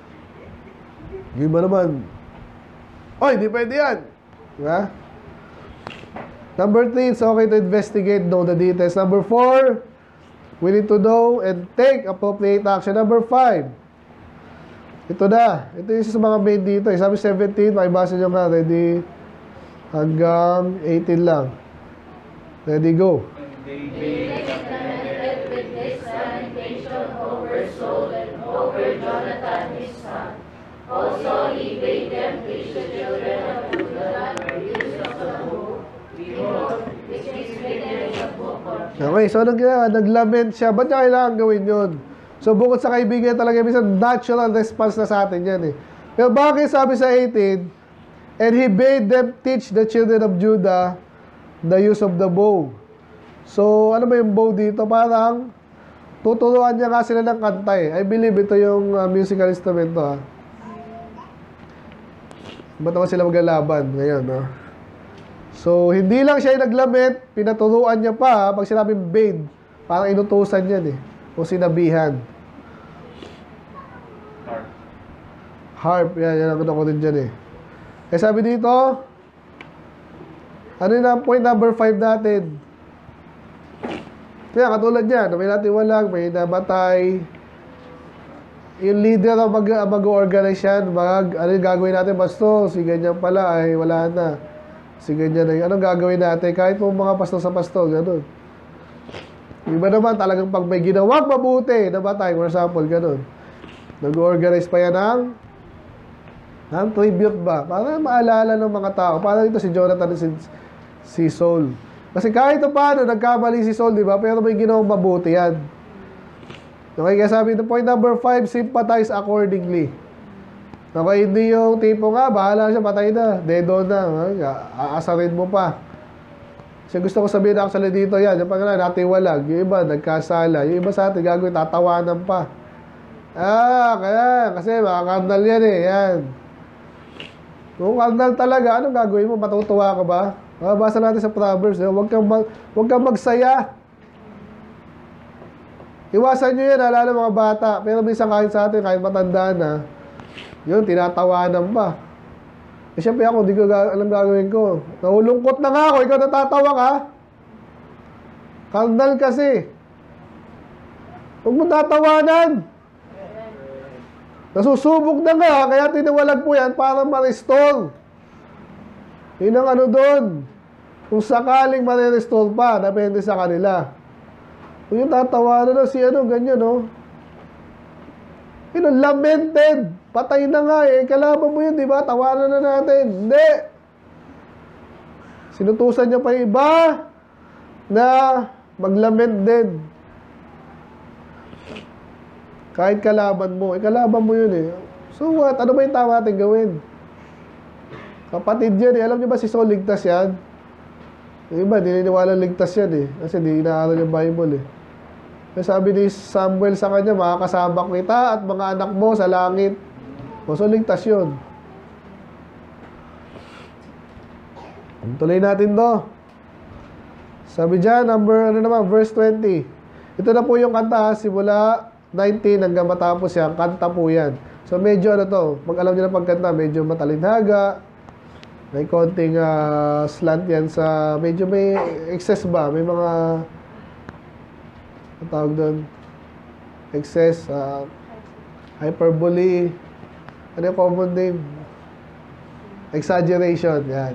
Diba naman? Oy, di pwede yan. Diba? Number three, it's okay to investigate, know the details. Number four, we need to know and take appropriate action. Number five, ito na. Ito yung isa sa mga main dito. Sabi seventeen, makibasa nyo nga. Ready? Hanggang eighteen lang. Ready, go. They connected with this lamentation over Saul and over Jonathan his son. Also he bade them teach the children of Judah the use of the bow, behold, which is written in the book of Job. Okay, so anong ginawa? Naglament siya. Ba't niya kailangan gawin yun? So, bukod sa kaibigan talaga, minsan natural response na sa atin yan eh. Pero bakit sabi sa eighteen, and he bade them teach the children of Judah the use of the bow. So, ano ba yung bow dito? Parang, tuturuan niya nga sila ng kanta eh. I believe ito yung uh, musical instrument to ha. Ba't naman sila maglalaban ngayon, no? So, hindi lang siya yung naglamit, pinaturuan niya pa, pag sinabing bade, parang inutusan yan eh, o sinabihan. Harp. Harp, yan, yan ang ko din dyan eh. Eh, sabi dito, ano yung na point number five natin? Kaya katulad yan, may natin walang, may nabatay, yung leader ang mag, mag-organize yan, mag, ano yung gagawin natin, basto, si ganyan pala, ay wala na. Si ganyan na, anong gagawin natin? Kahit po mga pastor sa pastor, gano'n. Iba naman, talagang pag may ginawag mabuti, nabatay, for example, gano'n. Nag-organize pa yan ng, ng tribute ba? Para maalala ng mga tao. Parang ito si Jonathan at si, si Saul. Kasi kahit paano, nagkamali si Saul, di ba? Pero may ginawang mabuti yan. Okay, kaya sabi ito, point number five, sympathize accordingly. Okay, hindi yung tipo nga, bahala siya, patay na, dedo na, aasarin mo pa. Kasi gusto ko sabihin actually dito yan, yung pagkala, natiwalag, yung iba, nagkasala, yung iba sa atin, gagawin, tatawanan pa. Ah, kaya, kasi mga kardinal yan eh, yan. Kung kardinal talaga, anong gagawin mo? Matutuwa ka ba? Mabasa natin sa Proverbs, eh, huwag kang, mag, huwag kang magsaya. Iwasan nyo yan, alala mga bata. Pero minsan kahit sa atin, kahit matanda na, yun, tinatawanan pa. Eh, syempre ako, hindi ko ga alam gagawin ko. Nahulungkot na nga ako, ikaw natatawa ka. Kardinal kasi. Huwag mo tatawanan. Nasusubok na nga, kaya tinawalag po yan para ma-restore. Yun ang ano doon. Kung sakaling ma-restore pa, depende sa kanila. Kung yung tatawanan na si ano, ganyan, no? Yun, lamented. Patay na nga eh. Kalaban mo yun, di ba? Tawanan na natin. Hindi. Sinutusan niya pa yung iba na maglament din. Kahit kalaban mo. Eh, kalaban mo yun eh. So what? Ano ba yung tama natin gawin? Kapatid yan eh. Alam niyo ba si Saul ligtas yan? Yung iba, dininiwala ligtas yan eh. Kasi di inaaral yung Bible eh. Sabi ni Samuel sa kanya, makakasama kita at mga anak mo sa langit. O, so, ligtas yun. Tuloy natin to. Sabi dyan, number, ano naman, verse twenty. Ito na po yung kanta, simula nineteen hanggang matapos yan. Kanta po yan. So, medyo ano to, pag alam nyo na pagkanta, medyo matalinhaga. May konting uh, slant yan sa, medyo may excess ba? May mga ang tawag doon, excess, uh, hyperbole, ano yung common name? Exaggeration, yan.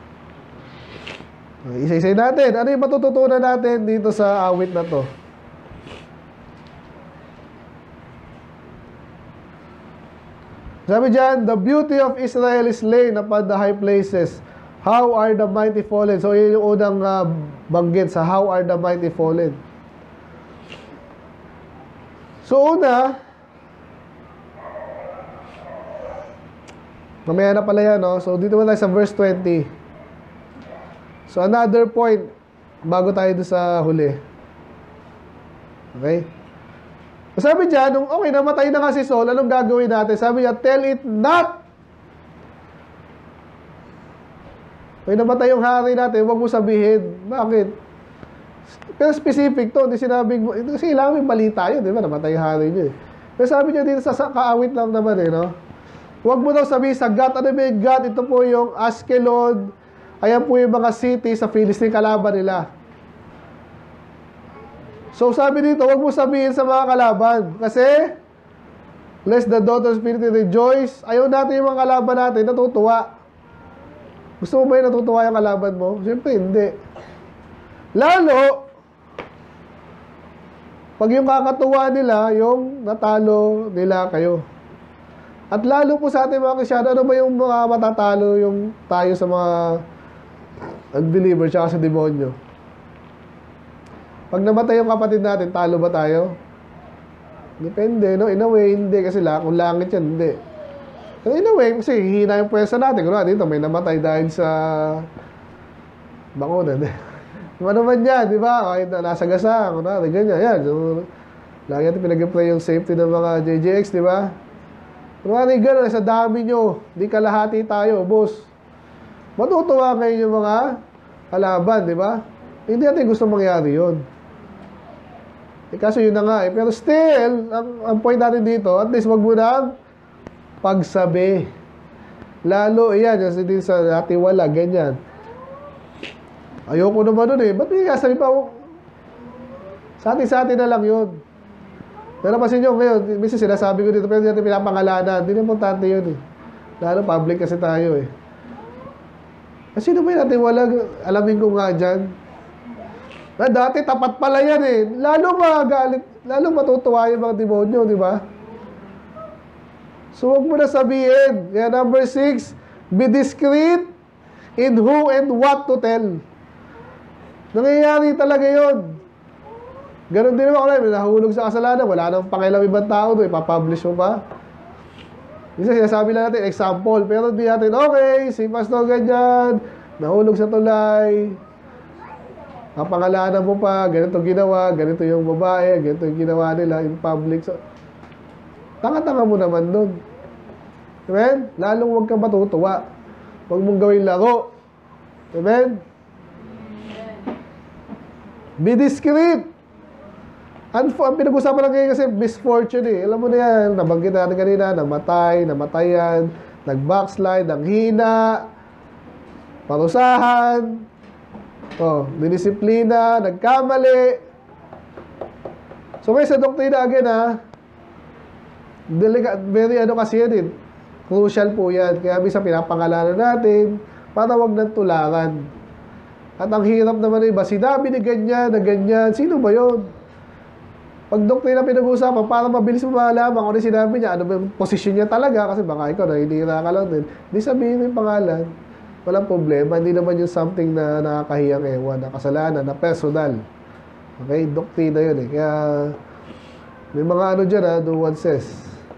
Isa-isay natin. Ano yung matututunan natin dito sa awit na to? Sabi dyan, the beauty of Israel is laid upon the high places. How are the mighty fallen? So, yun yung unang uh, banggit sa how are the mighty fallen. So, una, mamaya na pala yan, no? So, dito mo tayo sa verse twenty. So, another point, bago tayo doon sa huli. Okay? Sabi dyan, nung okay, namatay na nga si Saul, anong gagawin natin? Sabi niya, tell it not. Okay, namatay yung hari natin, huwag mo sabihin. Bakit? Pero specific to, hindi sinabing, kasi kailangan may balita yun, di ba? Namatay yung hari niyo eh. Pero sabi niya dito sa, sa kaawit lang naman eh, no? Huwag mo daw sabihin sa Gat, ano ba yung Gat? Ito po yung Askelon, ayan po yung mga city sa Philistine, kalaban nila. So sabi dito, huwag mo sabihin sa mga kalaban, kasi, lest the daughters of Philistine rejoice, ayaw natin yung mga kalaban natin, natutuwa. Gusto mo ba yung natutuwa yung kalaban mo? Siyempre, hindi. Lalo, Pag yung kakatuwa nila, yung natalo nila kayo. At lalo po sa ating mga Kristyano, ano ba yung mga matatalo yung tayo sa mga unbeliever tsaka sa demonyo? Pag namatay yung kapatid natin, talo ba tayo? Depende, no? In a way, hindi. Kasi la, kung langit yan, hindi. Pero in a way, kasi hihina yung pwersa natin. Kung dito, may namatay dahil sa bakunan. Ano naman yan, di ba? Kahit na nasa gasa, kung na, ganyan, yan. So, lagi natin pinag-play yung safety ng mga J J X, di ba? Kung ano yung gano'n, sa dami nyo, di kalahati tayo, boss. Matutuwa kayo yung mga kalaban, di ba? Hindi natin gusto mangyari yun. Eh, kaso yun na nga eh. Pero still, ang, ang point natin dito, at least wag mo na pagsabi. Lalo, yan, kasi din sa natiwala, ganyan. Ayoko naman nun eh. Ba't may kasabi pa ako? Sa atin-sa atin na lang yun. Pero kasi nyo ngayon, minsan sinasabi ko dito, pero hindi natin pinapangalanan. Hindi na importante yun eh. Lalo public kasi tayo eh. Kasi sino ba yung natin wala? Alamin ko nga dyan. Na dati tapat pala yan eh. Lalo magalit, lalo matutuwa yung mga demonyo, di ba? So huwag mo na sabihin. Kaya number six, be discreet in who and what to tell. Nangyayari talaga yun. Ganon din naman ako, nahulog sa kasalanan, wala nang pakialam ibang tao doon, ipapublish mo pa. Minsan sinasabi lang natin, example, pero hindi natin, okay, si Pastor ganyan, nahulog sa tulay, ang pangalanan mo pa, ganito ginawa, ganito yung babae, ganito yung ginawa nila in public. So, tanga-tanga mo naman doon. Amen? Lalong huwag kang matutuwa. Huwag mong gawin laro. Amen? Be discreet. Ang, ang pinag-usapan lang ngayon kasi misfortune eh. Alam mo na yan, nabanggit natin kanina, namatay, namatayan, nag-backslide, ang hina, parusahan, oh, dinisiplina, nagkamali. So ngayon sa doktrina again ha, delicate, very ano kasi yan eh, crucial po yan. Kaya minsan pinapangalanan natin para wag nang tularan. At ang hirap naman eh, ba sinabi ni ganyan na ganyan, sino ba yun? Pag doktrina pinag-uusapan, para mabilis mo malaman kung ano sinabi niya, ano ba yung posisyon niya talaga, kasi baka ikaw, nahinira ka lang din. Hindi sabihin mo yung pangalan. Walang problema. Hindi naman yung something na nakakahiyang ewan, na kasalanan, na personal. Okay? Doktrina yun eh. Kaya, may mga ano dyan ha, do one says.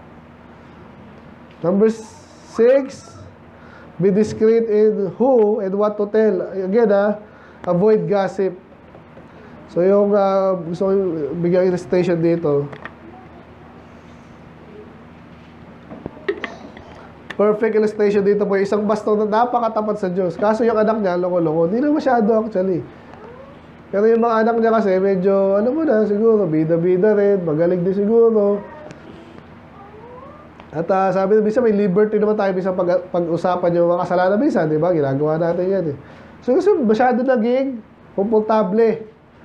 Number six, be discreet in who and what to tell. Again ha, avoid gossip. So yung uh, gusto ko bigyan illustration dito. Perfect illustration dito po. Isang baston na napakatapat sa Diyos. Kaso yung anak niya, loko-loko. Hindi na masyado actually. Pero yung mga anak niya kasi medyo, ano mo na, siguro, bida-bida rin. Magaling din siguro. At uh, sabi na, bisa may liberty naman tayo bisa pag, pag-usapan yung mga kasalanan bisa, di ba? Ginagawa natin yan eh. So kasi masyado naging komportable.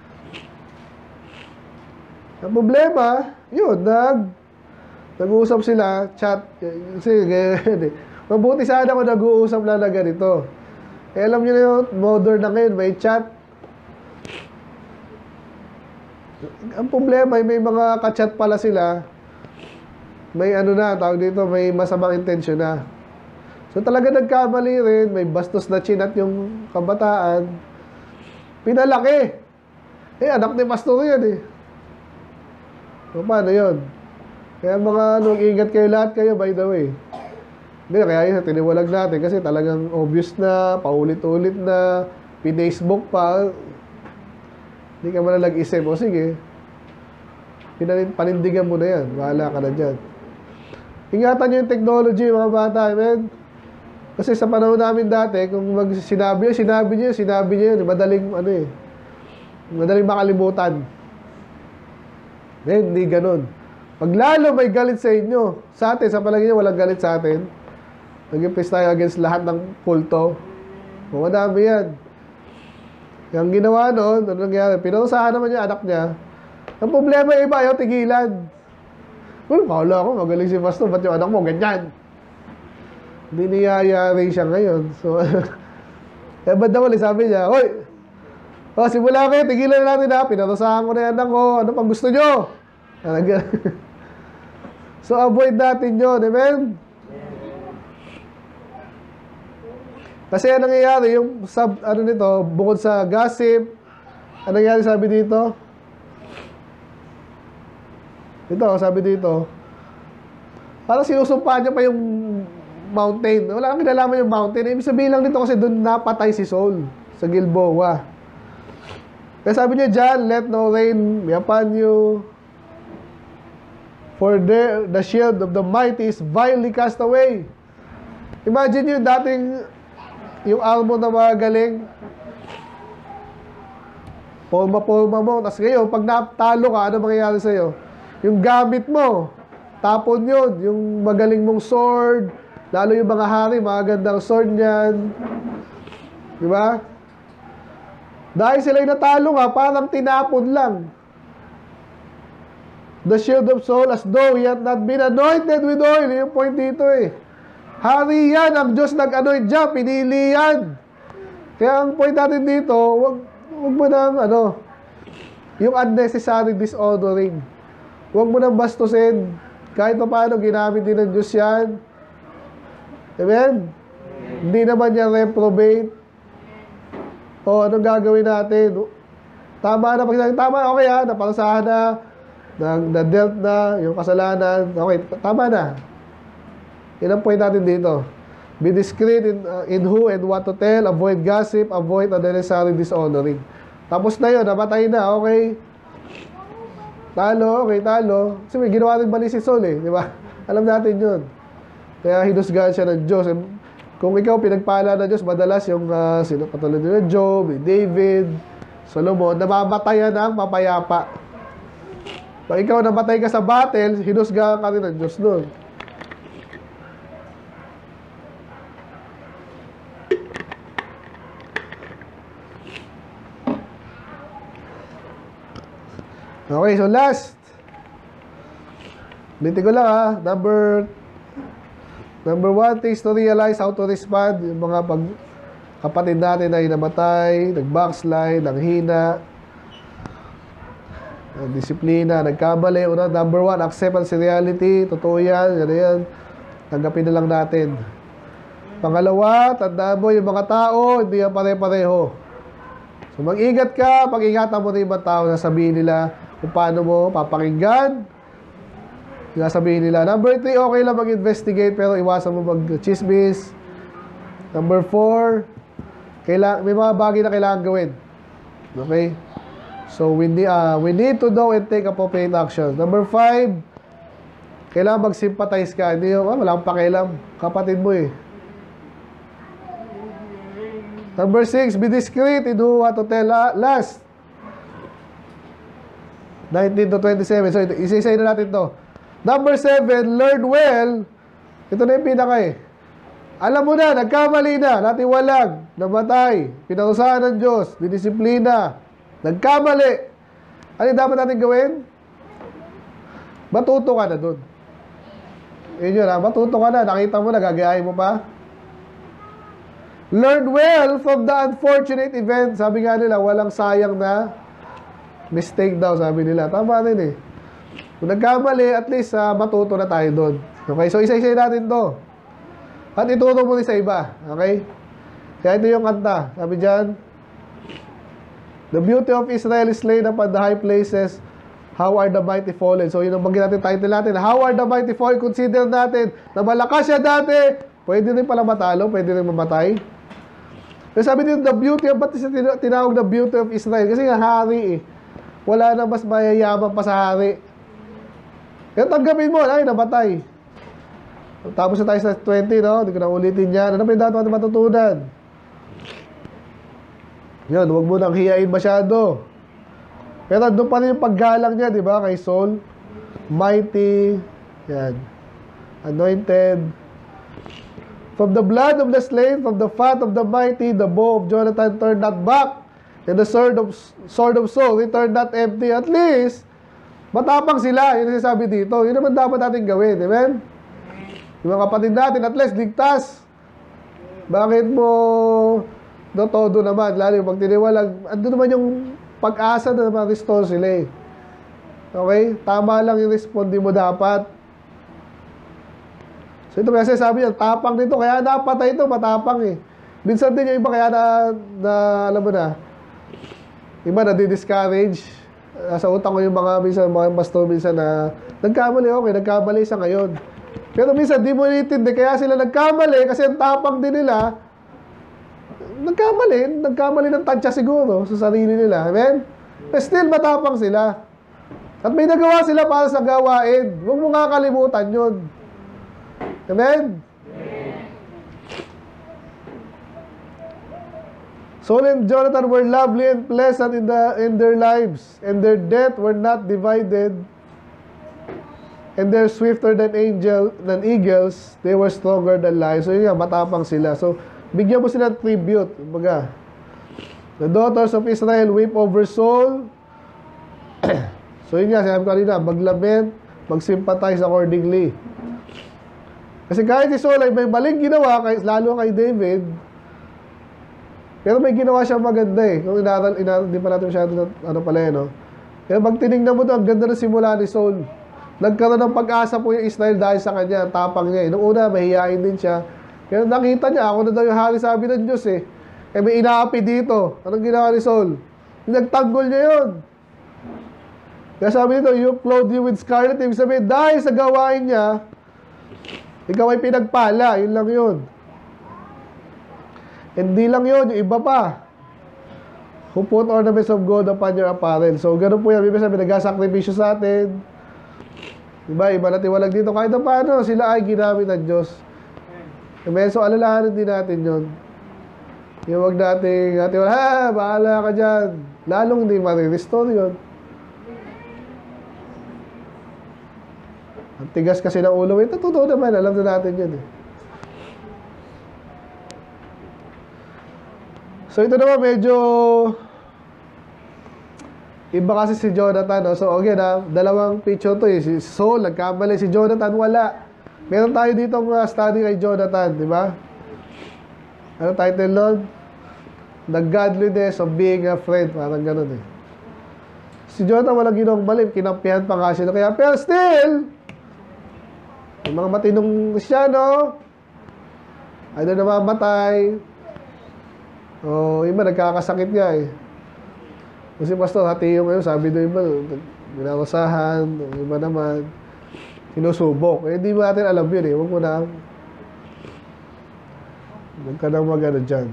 Ang problema, yun, nag, nag-uusap sila, chat, kasi, ganyan eh. Mabuti sana kung nag-uusap lang na ganito. Eh, alam nyo na yun, modern na ngayon, may chat. Ang problema, may mga ka-chat pala sila, may ano na, tawag dito, may masamang intensyon na. So talaga nagkamali rin, may bastos na chinat yung kabataan. Pinalaki. Eh, anak ni pastor yan eh. So, paano yun? Kaya mga ano, ingat kayo lahat kayo, by the way. Hindi, kaya yun, tiniwalag natin kasi talagang obvious na, paulit-ulit na, pin-Facebook pa. Hindi ka man na nag-isip. O sige, panindigan mo na yan. Bahala ka na dyan. Ingatan nyo yung technology, mga bata, amen? Kasi sa panahon namin dati, kung mag sinabi nyo, sinabi nyo, sinabi nyo yun, madaling, ano eh, madaling makalimutan. Eh, hindi ganun. Pag lalo may galit sa inyo, sa atin, sa palagay nyo, walang galit sa atin. Nag-impres tayo against lahat ng kulto. O, madami yan. Yung ginawa noon, ano nangyari? Pinusahan naman yung anak niya. Ang problema yung iba, ayaw tigilan. Uy, kala ko, magaling si pastor, ba't yung anak mo, ganyan? Hindi niyayari siya ngayon. So, eh, ba't naman, sabi niya, Hoy, O, simula kayo, tigilan na natin ha. Pinarusahan ko na yan ako. Ano pang gusto nyo? So, avoid natin yun. Amen? Kasi ano nangyayari, yung sub, ano nito, bukod sa gossip, ano nangyayari sabi dito? Ito, sabi dito, parang sinusumpaan niya pa yung mountain. Wala kang kinalaman yung mountain. Ibig sabihin lang dito kasi doon napatay si Saul sa Gilboa. Kaya sabi niya dyan, let no rain be upon you, for there, the shield of the mighty is vilely cast away. Imagine yung dating, yung armor na mga galing, polma-polma mo, tapos ngayon, pag natalo ka, ano mangyayari sa'yo? Yung gamit mo, tapon yun, yung magaling mong sword, lalo yung mga hari, magagandang sword niyan. Di ba? Dahil sila'y natalo nga, parang tinapon lang. The shield of Saul, as though he had not been anointed with oil. Yung point dito eh. Hari yan, ang Diyos nag-anoint dyan, pinili yan. Kaya ang point natin dito, wag, wag mo nang, ano, yung unnecessary dishonoring. Wag mo nang bastusin. Kahit pa paano, ginamit din ng Diyos yan. Amen? Hindi naman yan reprobate. O, anong gagawin natin? Tama na, pag sinabi, tama, okay ha, naparusahan na, na-dealt na, yung kasalanan, okay, tama na. Yan ang point natin dito. Be discreet in, uh, in who and what to tell, avoid gossip, avoid unnecessary dishonoring. Tapos na yun, namatay na, okay? Talo, okay, talo. Kasi may ginawa rin mali si Saul eh, di ba? Alam natin yun. Kaya hinusgahan siya ng Diyos. Kung ikaw pinagpala ng Diyos, madalas yung uh, sino katulad nila, Job, David, Solomon, namamatayan ng mapayapa. Pag ikaw namatay ka sa battle, hinusgahan ka rin ng Diyos doon. Okay, so last. Ulitin ko lang ha. Number Number one, things to realize how to respond. Yung mga pag kapatid natin ay namatay, nag-backslide, nanghina, disiplina, nagkamali. Una, number one, acceptance reality. Totoo yan, yan yan. Tanggapin na lang natin. Pangalawa, tandaan mo yung mga tao, hindi yan pare-pareho. So mag-ingat ka, pag-ingatan mo na yung mga tao na sabihin nila kung paano mo papakinggan. Sabihin nila. Number three, okay lang mag-investigate pero iwasan mo mag-chismis. Number four, kailang, may mga bagay na kailangan gawin. Okay? So, we need, uh, we need to know and take appropriate action. Number five, kailangan mag-sympathize ka. Hindi yung, ah, wala akong pakialam. Kapatid mo eh. Number six, be discreet in who what to tell. Uh, last, nineteen to twenty-seven. So, isa-isa na natin to. Number seven, learn well. Ito na yung pinaka eh. Alam mo na, nagkamali na, natiwalag, namatay, pinarusahan ng Diyos, didisiplina, nagkamali. Ano yung dapat natin gawin? Matuto ka na dun. Yun yun ha, matuto ka na, nakita mo na, gagayahin mo pa. Learn well from the unfortunate event. Sabi nga nila, walang sayang na mistake daw, sabi nila. Tama rin eh. Kung nagkamali, at least uh, matuto na tayo doon. Okay, so isa-isa natin to. At ituro mo rin sa iba. Okay? Kaya ito yung kanta. Sabi dyan, the beauty of Israel is laid upon the high places. How are the mighty fallen? So yun ang bagay natin, title natin. How are the mighty fallen? Consider natin na malakas siya dati. Pwede rin pala matalo, pwede rin mamatay. Kasi sabi dito, the beauty of, ba't tinawag the beauty of Israel? Kasi nga hari eh. Wala na mas mayayaman pa sa hari. Kaya tanggapin mo, ay, nabatay. Tapos na tayo sa twenty, no? Hindi ko na ulitin yan. Ano pa yung dapat natin matutunan? Yan, huwag mo nang hiyain masyado. Pero doon pa rin yung paggalang niya, di ba? Kay Saul. Mighty. Yan. Anointed. From the blood of the slain, from the fat of the mighty, the bow of Jonathan turned not back. And the sword of, sword of Saul returned not empty. At least, matapang sila, yun ang sinasabi dito. Yun naman dapat natin gawin, amen? Yung mga kapatid natin, at least, ligtas. Bakit mo no, todo naman, lalo yung pag tiniwalag, ando naman yung pag-asa na ma-restore sila eh. Okay? Tama lang yung respondi mo dapat. So ito kasi sabi niya, tapang nito, kaya napatay ito, matapang eh. Minsan din yung iba kaya na, na alam mo na, iba na di-discourage. Sa utak ko yung mga minsan, mga pastor minsan na nagkamali, okay, nagkamali sa ngayon. Pero minsan di mo itindi, kaya sila nagkamali kasi ang tapang din nila, nagkamali, nagkamali ng tansya siguro sa sarili nila. Amen? But still, matapang sila. At may nagawa sila para sa gawain. Huwag mo nga kalimutan yun. Amen? Saul and Jonathan were lovely and pleasant in, the, in their lives, and their death were not divided, and they're swifter than angel than eagles, they were stronger than lions. So yun nga, matapang sila. So, bigyan mo sila ng tribute. Baga, the daughters of Israel weep over Saul. So yun nga, sinabi ko kanina, maglament, mag-sympathize accordingly. Kasi kahit si Saul ay may maling ginawa, lalo kay David, pero may ginawa siya maganda eh. Kung inaral, inaral, di pa natin masyado na, ano pala eh, no? Kaya pag tinignan mo to, ang ganda na simula ni Saul. Nagkaroon ng pag-asa po yung Israel dahil sa kanya, tapang niya eh. Noong una, mahihain din siya. Kaya nakita niya, ako na daw yung hari sabi ng Diyos eh. Eh may inaapi dito. Anong ginawa ni Saul? Nagtanggol niya yun. Kaya sabi nito, you clothe you with scarlet. Ibig sabihin, dahil sa gawain niya, ikaw ay pinagpala. Yun lang yun. Hindi lang yun, yung iba pa. Who put ornaments of gold upon your apparel. So, ganun po yan. Ibig sabihin, nag-sakripisyo sa atin. Diba? Iba na tiwalag dito. Kahit na paano, sila ay ginamit ng Diyos. Amen? So, alalahanin din natin yun. Yung wag natin, natin, ha, bahala ka dyan. Lalong hindi ma-restore yun. Ang tigas kasi ng ulo. Ito, totoo naman. Alam na natin yun eh. So, ito naman medyo iba kasi si Jonathan. No? So, okay na. Dalawang picture to eh. Si Saul, nagkamali. Si Jonathan, wala. Meron tayo dito uh, study kay Jonathan. Di ba? Ano title nun? The Godliness of Being a Friend. Parang ganun eh. Si Jonathan, walang ginawang mali. Kinampihan pa nga siya. Kaya, pero still, yung mga matinong siya, no? Ay na namamatay. O, oh, iba, nagkakasakit nga eh. Kasi pastor, hati yung ngayon, sabi doon iba, minarosahan, iba naman, sinusubok. Eh, hindi ba natin alam yun eh. Huwag mo na, huwag ka nang mag-ano dyan.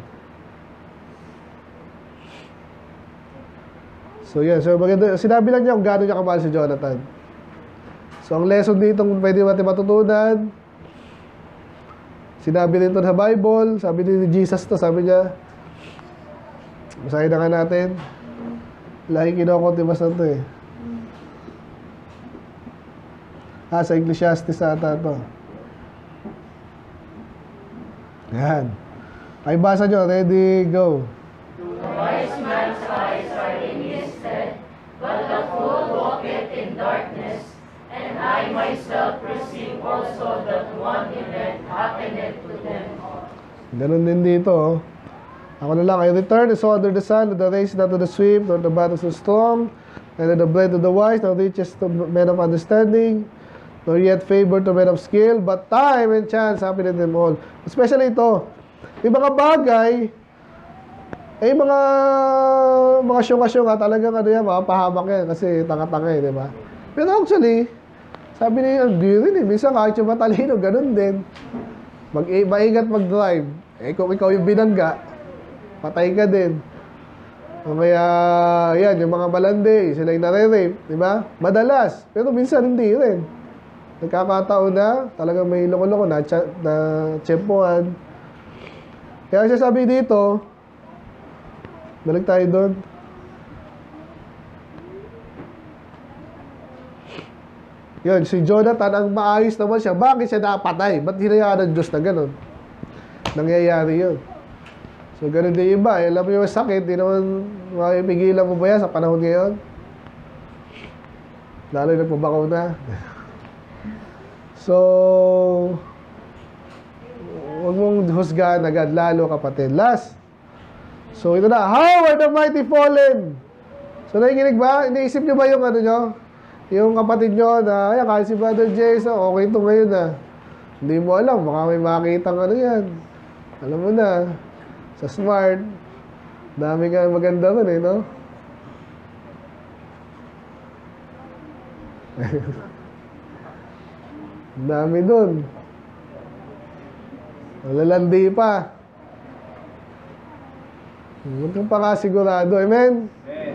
So, yan. So, maganda, sinabi lang niya kung gano'n niya kamahal si Jonathan. So, ang lesson dito kung pwede natin matutunan, sinabi dito sa Bible, sabi ni Jesus to, sabi niya, basahin na nga natin. Lagi kinokontimas na ito eh. Ah, sa Ecclesiastes ata ito. Yan. Ay, basa nyo. Ready, go. The wise man's eyes are in his head, but the fool walketh in darkness. And I myself perceive also that one event happeneth to them all. Ganun din dito, oh. Ako na lang, I return is all under the sun, the race not to the swift, nor the battles to the strong, and the bread to the wise, nor riches to men of understanding, nor yet favor to men of skill, but time and chance happen in them all. Especially ito, yung mga bagay, eh mga mga syunga-syunga, talagang ano yan, makapahamak yan, kasi tanga-tanga eh, di ba? Pero actually, sabi niya, hindi rin eh, minsan kahit yung matalino, ganun din. Mag maingat mag-drive, eh kung ikaw yung binangga, patay ka din. O kaya, yan, yung mga malandi, sila yung nare-rape, di ba? Madalas, pero minsan hindi rin. Nagkakataon na, talagang may loko-loko na, na tsempohan. Kaya siya sabi dito, balik tayo doon. Yun, si Jonathan, ang maayos naman siya. Bakit siya napatay? Ba't hinayaan ng Diyos na gano'n? Nangyayari yun. So, ganun din iba. Eh, alam mo yung sakit, di naman makipigilan mo ba yan sa panahon ngayon? Lalo yung nagpabakaw na. So, huwag mong husgahan agad, lalo kapatid. Last, So, ito na. How are the mighty fallen? So, nakikinig ba? Iniisip nyo ba yung ano nyo? Yung kapatid nyo na, ay, kahit si Brother Jason, okay ito ngayon na. Hindi mo alam, baka may makita ano yan. Alam mo na, sa smart, dami nga maganda rin eh, no? Dami dun. Lalandi pa. Huwag kang pakasigurado. Amen?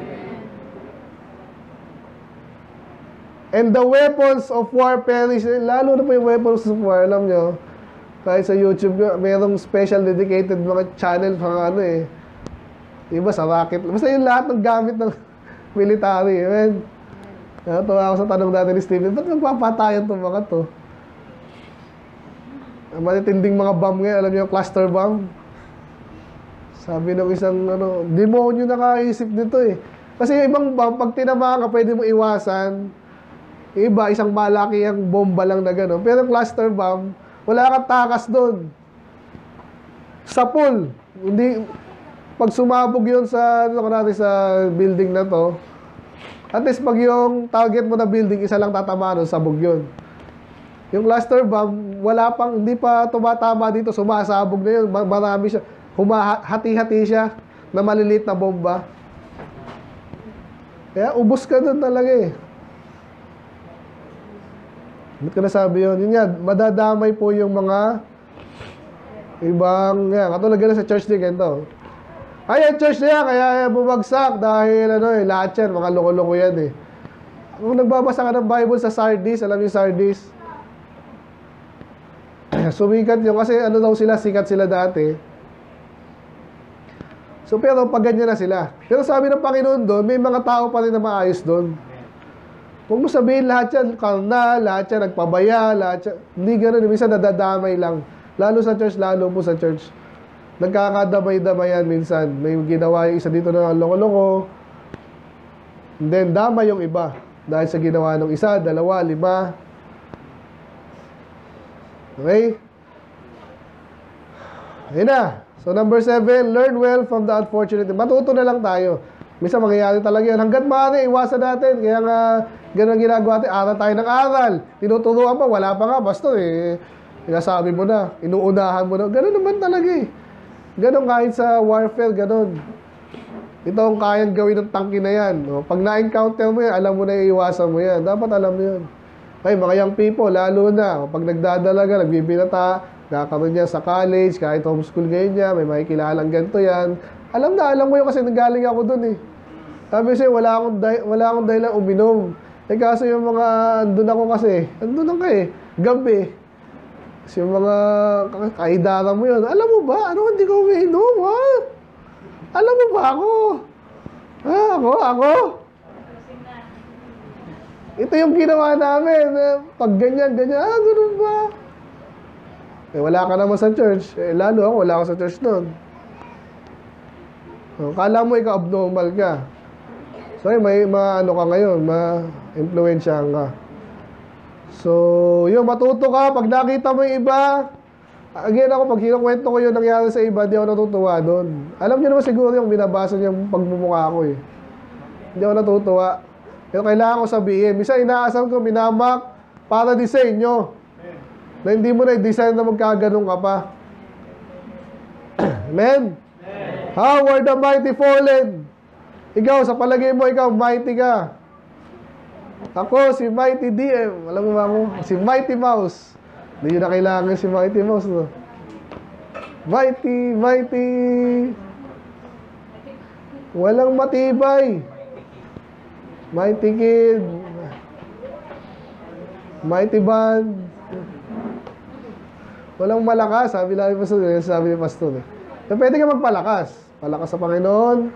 And the weapons of war perish. Lalo na po yung weapons of war. Alam nyo, kahit sa YouTube, mayroong special dedicated mga channel mga ano eh. Iba sa rocket. Basta yung lahat ng gamit ng military. Amen? Natuwa ako sa tanong natin ni Stephen, ba't magpapatayan itong mga to? Ang matitinding mga bomb ngayon, alam niyo yung cluster bomb? Sabi ng isang ano, demonyo nakaisip nito eh. Kasi yung ibang bomb, pag tinamaan ka, pwede mo iwasan. Iba, isang malaki ang bomba lang na gano'n. Pero cluster bomb, wala kang takas doon. Sa pool. Hindi, pag sumabog yun sa, ano natin, sa building na to, at least pag yung target mo na building, isa lang tatamaan doon, sabog yun. Yung cluster bomb, wala pang, hindi pa tumatama dito, sumasabog na yun. Marami siya. Humahati-hati siya na maliliit na bomba. Kaya ubos ka doon talaga eh. Ba't ko nasabi yun? Yun yan, madadamay po yung mga ibang, yan, katulad gano'n sa church din ganito. Ay, yung church na yan, kaya bumagsak dahil ano eh, lahat yan, mga loko-loko yan eh. Kung nagbabasa ka ng Bible sa Sardis, alam yung Sardis? Sumikat yun, kasi ano daw sila, sikat sila dati. So, pero pag ganyan na sila. Pero sabi ng Panginoon doon, may mga tao pa rin na maayos doon. Huwag mo sabihin lahat yan, karnal, lahat yan, nagpabaya, lahat yan. Hindi ganun, minsan nadadamay lang. Lalo sa church, lalo po sa church. Nagkakadamay-damayan minsan. May ginawa yung isa dito na loko-loko. And then, damay yung iba. Dahil sa ginawa ng isa, dalawa, lima. Okay? Ayun na. So, number seven, learn well from the unfortunate. Matuto na lang tayo. Minsan mangyayari talaga yan. Hanggat maaari, iwasan natin. Kaya nga, ganun ang ginagawa natin. Aral tayo ng aral. Tinuturuan pa, wala pa nga. Basta eh, sinasabi mo na, inuunahan mo na. Ganun naman talaga eh. Ganun kahit sa warfare, ganun. Ito ang kayang gawin ng tangke na yan. No? Pag na-encounter mo yan, alam mo na iiwasan mo yan. Dapat alam mo yun. Okay, mga young people, lalo na. Pag nagdadalaga, nagbibinata, kakaroon niya sa college, kahit homeschool ngayon niya, may makikilalang ganito yan. Alam na, alam mo yun kasi nanggaling ako dun eh. Sabi siya, wala akong, wala akong dahilan uminom. Eh kaso yung mga, andun ako kasi, andun ako eh, gabi. Kasi yung mga kaidara mo yun, alam mo ba, ano hindi ko uminom, ha? Alam mo ba ako? Ha, ako, ako? Ito yung ginawa namin. Pag ganyan, ganyan, ah, ganun ba? Eh, wala ka naman sa church. Eh, lalo ako, wala ako sa church noon. So, kala mo ikaw abnormal ka. So, eh, may ma-ano ka ngayon, ma-influensyahan ka. So, yun, matuto ka. Pag nakita mo yung iba, again ako, pag kinukwento ko yung nangyari sa iba, di ako natutuwa doon. Alam niyo naman siguro yung binabasa niyang pagmumukha ko eh. Hindi ako natutuwa. Pero kailangan ko sabihin. Misa inaasam ko, minamak para di sa inyo. Na hindi mo na-design na magkaganon ka pa. Amen? How are the mighty fallen? Ikaw, sa palagay mo, ikaw, mighty ka. Ako, si Mighty D M. Alam mo ba ako? Si Mighty Mouse. Hindi nyo na kailangan si Mighty Mouse, no? Mighty, mighty. Walang matibay. Mighty Kid. Mighty Band. Walang malakas, sabi lang ni Pastor, sabi ni Pastor eh. So, pwede ka magpalakas. Palakas sa Panginoon.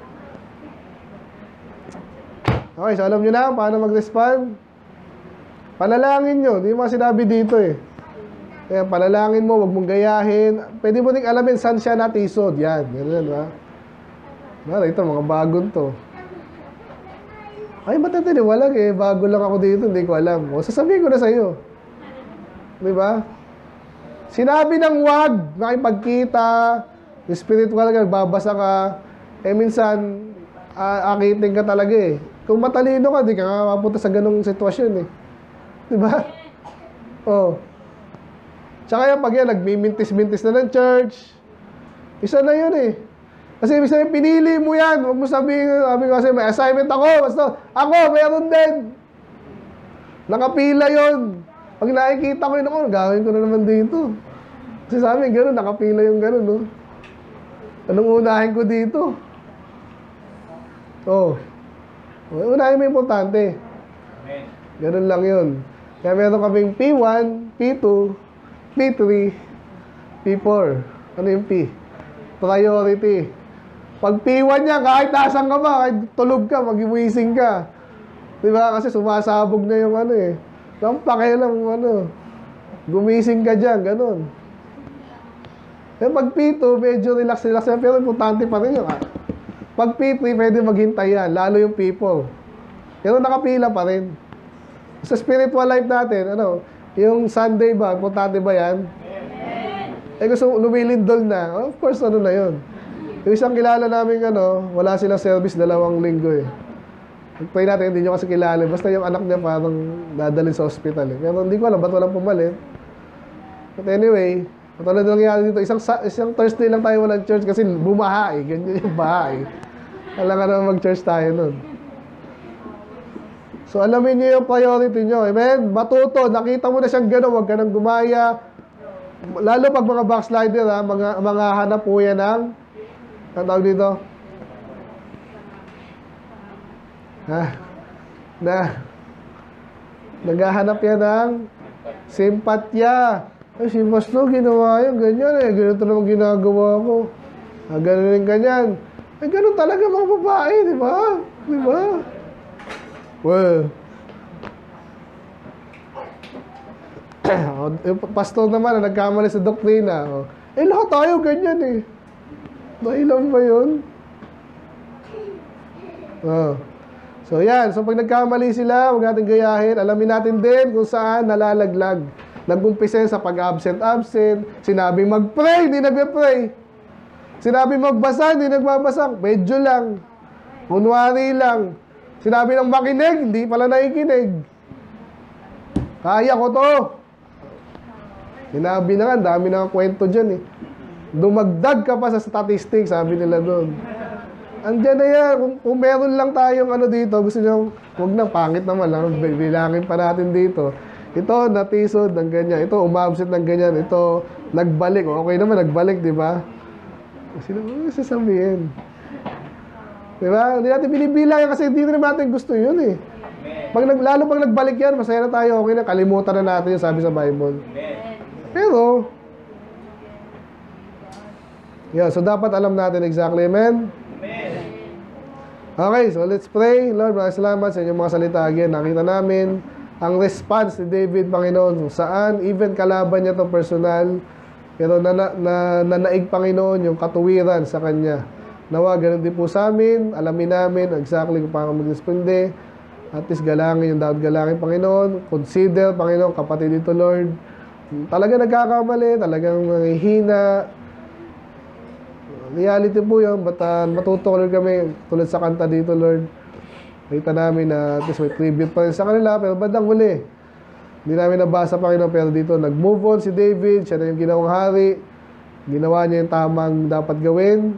Okay, so alam nyo na paano mag-respond. Panalangin nyo, hindi mo sinabi dito eh. Kaya panalangin mo, wag mong gayahin. Pwede mo din alamin saan siya natisod. Yan, ganyan ba? Mara, ito, mga bagong to. Ay, ba't natin walang eh? Bago lang ako dito, hindi ko alam. O, sasabihin ko na sa'yo. Di ba? Sinabi ng wag, nakipagkita, spiritual ka, babasa ka, Eh minsan, uh, akitin ka talaga eh. Kung matalino ka, di ka nga mapunta sa ganong sitwasyon eh. Di ba? Oh. Tsaka yan, pag yan, nagmimintis-mintis na ng church, isa na yun eh. Kasi ibig sabihin, pinili mo yan. Huwag mo sabihin, sabi ko kasi may assignment ako. Basta, ako, meron din. Nakapila yun. Pag nakikita ko yun ako, gawin ko na naman dito. Kasi sa amin, gano'n, nakapila yung gano'n, no? Anong unahin ko dito? Oh. Unahin mo importante. Gano'n lang yun. Kaya meron kaming P one, P two, P three, P four. Ano yung P? Priority. Pag P one niya, kahit nasan ka ba, kahit tulog ka, mag-iwising ka. Diba? Kasi sumasabog na yung ano eh. Lampake lang ano. Gumising ka dyan, ganun. Eh, pag P two, medyo relax-relax yan, pero importante pa rin yun. Ah. Pag P three, pwede maghintay yan, lalo yung people. Pero nakapila pa rin. Sa spiritual life natin, ano, yung Sunday ba, importante ba yan? Eh, gusto lumilindol na. Of course, ano na yun. Yung isang kilala namin, ano, wala silang service dalawang linggo eh. Pag-pray natin, hindi nyo kasi kilala. Basta yung anak niya parang dadalhin sa hospital eh. Pero hindi ko alam, ba't walang pumalit? But anyway, patulad na nangyari dito, isang, isang Thursday lang tayo walang church kasi bumaha eh. Ganyan yung baha eh. Kailangan naman mag-church tayo nun. So, alamin niyo yung priority nyo. Amen? Matuto, nakita mo na siyang gano'n, huwag ka nang gumaya. Lalo pag mga backslider, ha, mga, mga hanap po yan ng ang tawag dito? Ha? Na? Naghahanap yan ng simpatya. Ay, si Pastor, ginawa yan, ganyan eh. Ganito naman ginagawa ko. Ah, ganun rin ganyan. Eh, ganun talaga mga babae, di ba? Di ba? Well. Yung pastor naman, nagkamali sa doktrina. Eh, lahat tayo ganyan eh. Dahilan ba yun? Oh. So, yan. So, pag nagkamali sila, huwag natin gayahin. Alamin natin din kung saan nalalaglag. Nag-umpisa sa pag-absent-absent. Sinabi mag-pray, hindi nag-pray. Sinabi magbasa, hindi nagbabasa. Medyo lang. Kunwari lang. Sinabi ng makinig, hindi pala nakikinig. Kaya ko to. Sinabi na nga, dami na kwento dyan eh. Dumagdag ka pa sa statistics, sabi nila doon. Andiyan na yan. Kung, kung meron lang tayong ano dito, gusto nyo, huwag na, pangit naman lang. Bilangin pa natin dito. Ito, natisod ng ganyan. Ito, umabsent ng ganyan. Ito, nagbalik. Okay naman, nagbalik, di ba? Sino mo sasabihin? Di ba? Hindi natin binibilang yan kasi hindi naman natin gusto yun eh. Pag, lalo pag nagbalik yan, masaya na tayo. Okay na, kalimutan na natin yung sabi sa Bible. Pero, yeah, so dapat alam natin exactly, amen? Okay, so let's pray. Lord, maraming salamat sa inyong mga salita again. Nakita namin ang response ni David, Panginoon, kung saan, even kalaban niya itong personal, pero nana, na, nanaig, Panginoon, yung katuwiran sa kanya. Nawa, ganun din po sa amin. Alamin namin exactly kung paano mag-responde. At least galangin yung dapat galangin, Panginoon. Consider, Panginoon, kapatid dito, Lord. Talaga nagkakamali, talagang nanghihina. Reality po yun, but uh, matuto Lord kami tulad sa kanta dito, Lord. Nakita namin na at least may tribute pa rin sa kanila, pero bandang huli. Hindi namin nabasa, Panginoon, pero dito nag-move on si David, siya na yung ginawang hari. Ginawa niya yung tamang dapat gawin.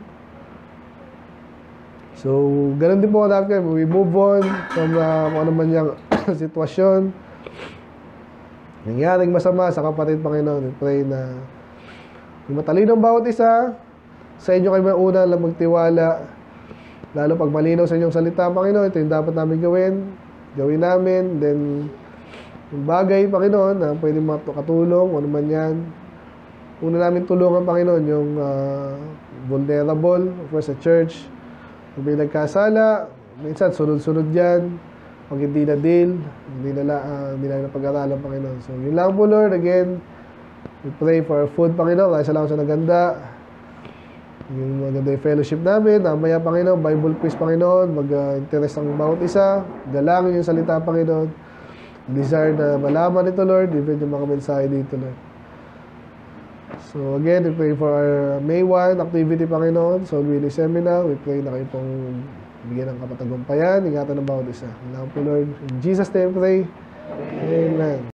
So, ganun din po dapat kayo. We move on from uh, kung ano man yung sitwasyon. Nangyaring masama sa kapatid, Panginoon. We pray na yung matalino ang bawat isa, sa inyo kayo mauna lang magtiwala. Lalo pag malinaw sa inyong salita, Panginoon, ito yung dapat namin gawin. Gawin namin. Then, yung bagay, Panginoon, na pwede makatulong, ano man yan. Una namin tulungan, Panginoon, yung uh, vulnerable, of course, sa church. Kung may nagkasala, minsan sunod-sunod yan. Pag hindi na deal, hindi na, uh, hindi na napag-aralan, Panginoon. So, yun lang po, Lord. Again, we pray for our food, Panginoon. Kaya salamat sa naganda. Yung maganda yung fellowship namin. Namaya, Panginoon, Bible quiz, Panginoon. Mag-interest ang bawat isa. Galangin yung salita, Panginoon. Desire na malaman ito, Lord. Even yung mga mensahe dito, Lord. So again, we pray for our May first activity, Panginoon. So Willie Seminar, we pray na kayo pong bigyan ng kapatagumpayan. Ingatan ng bawat isa. Now po, Lord, in Jesus' name pray. Amen.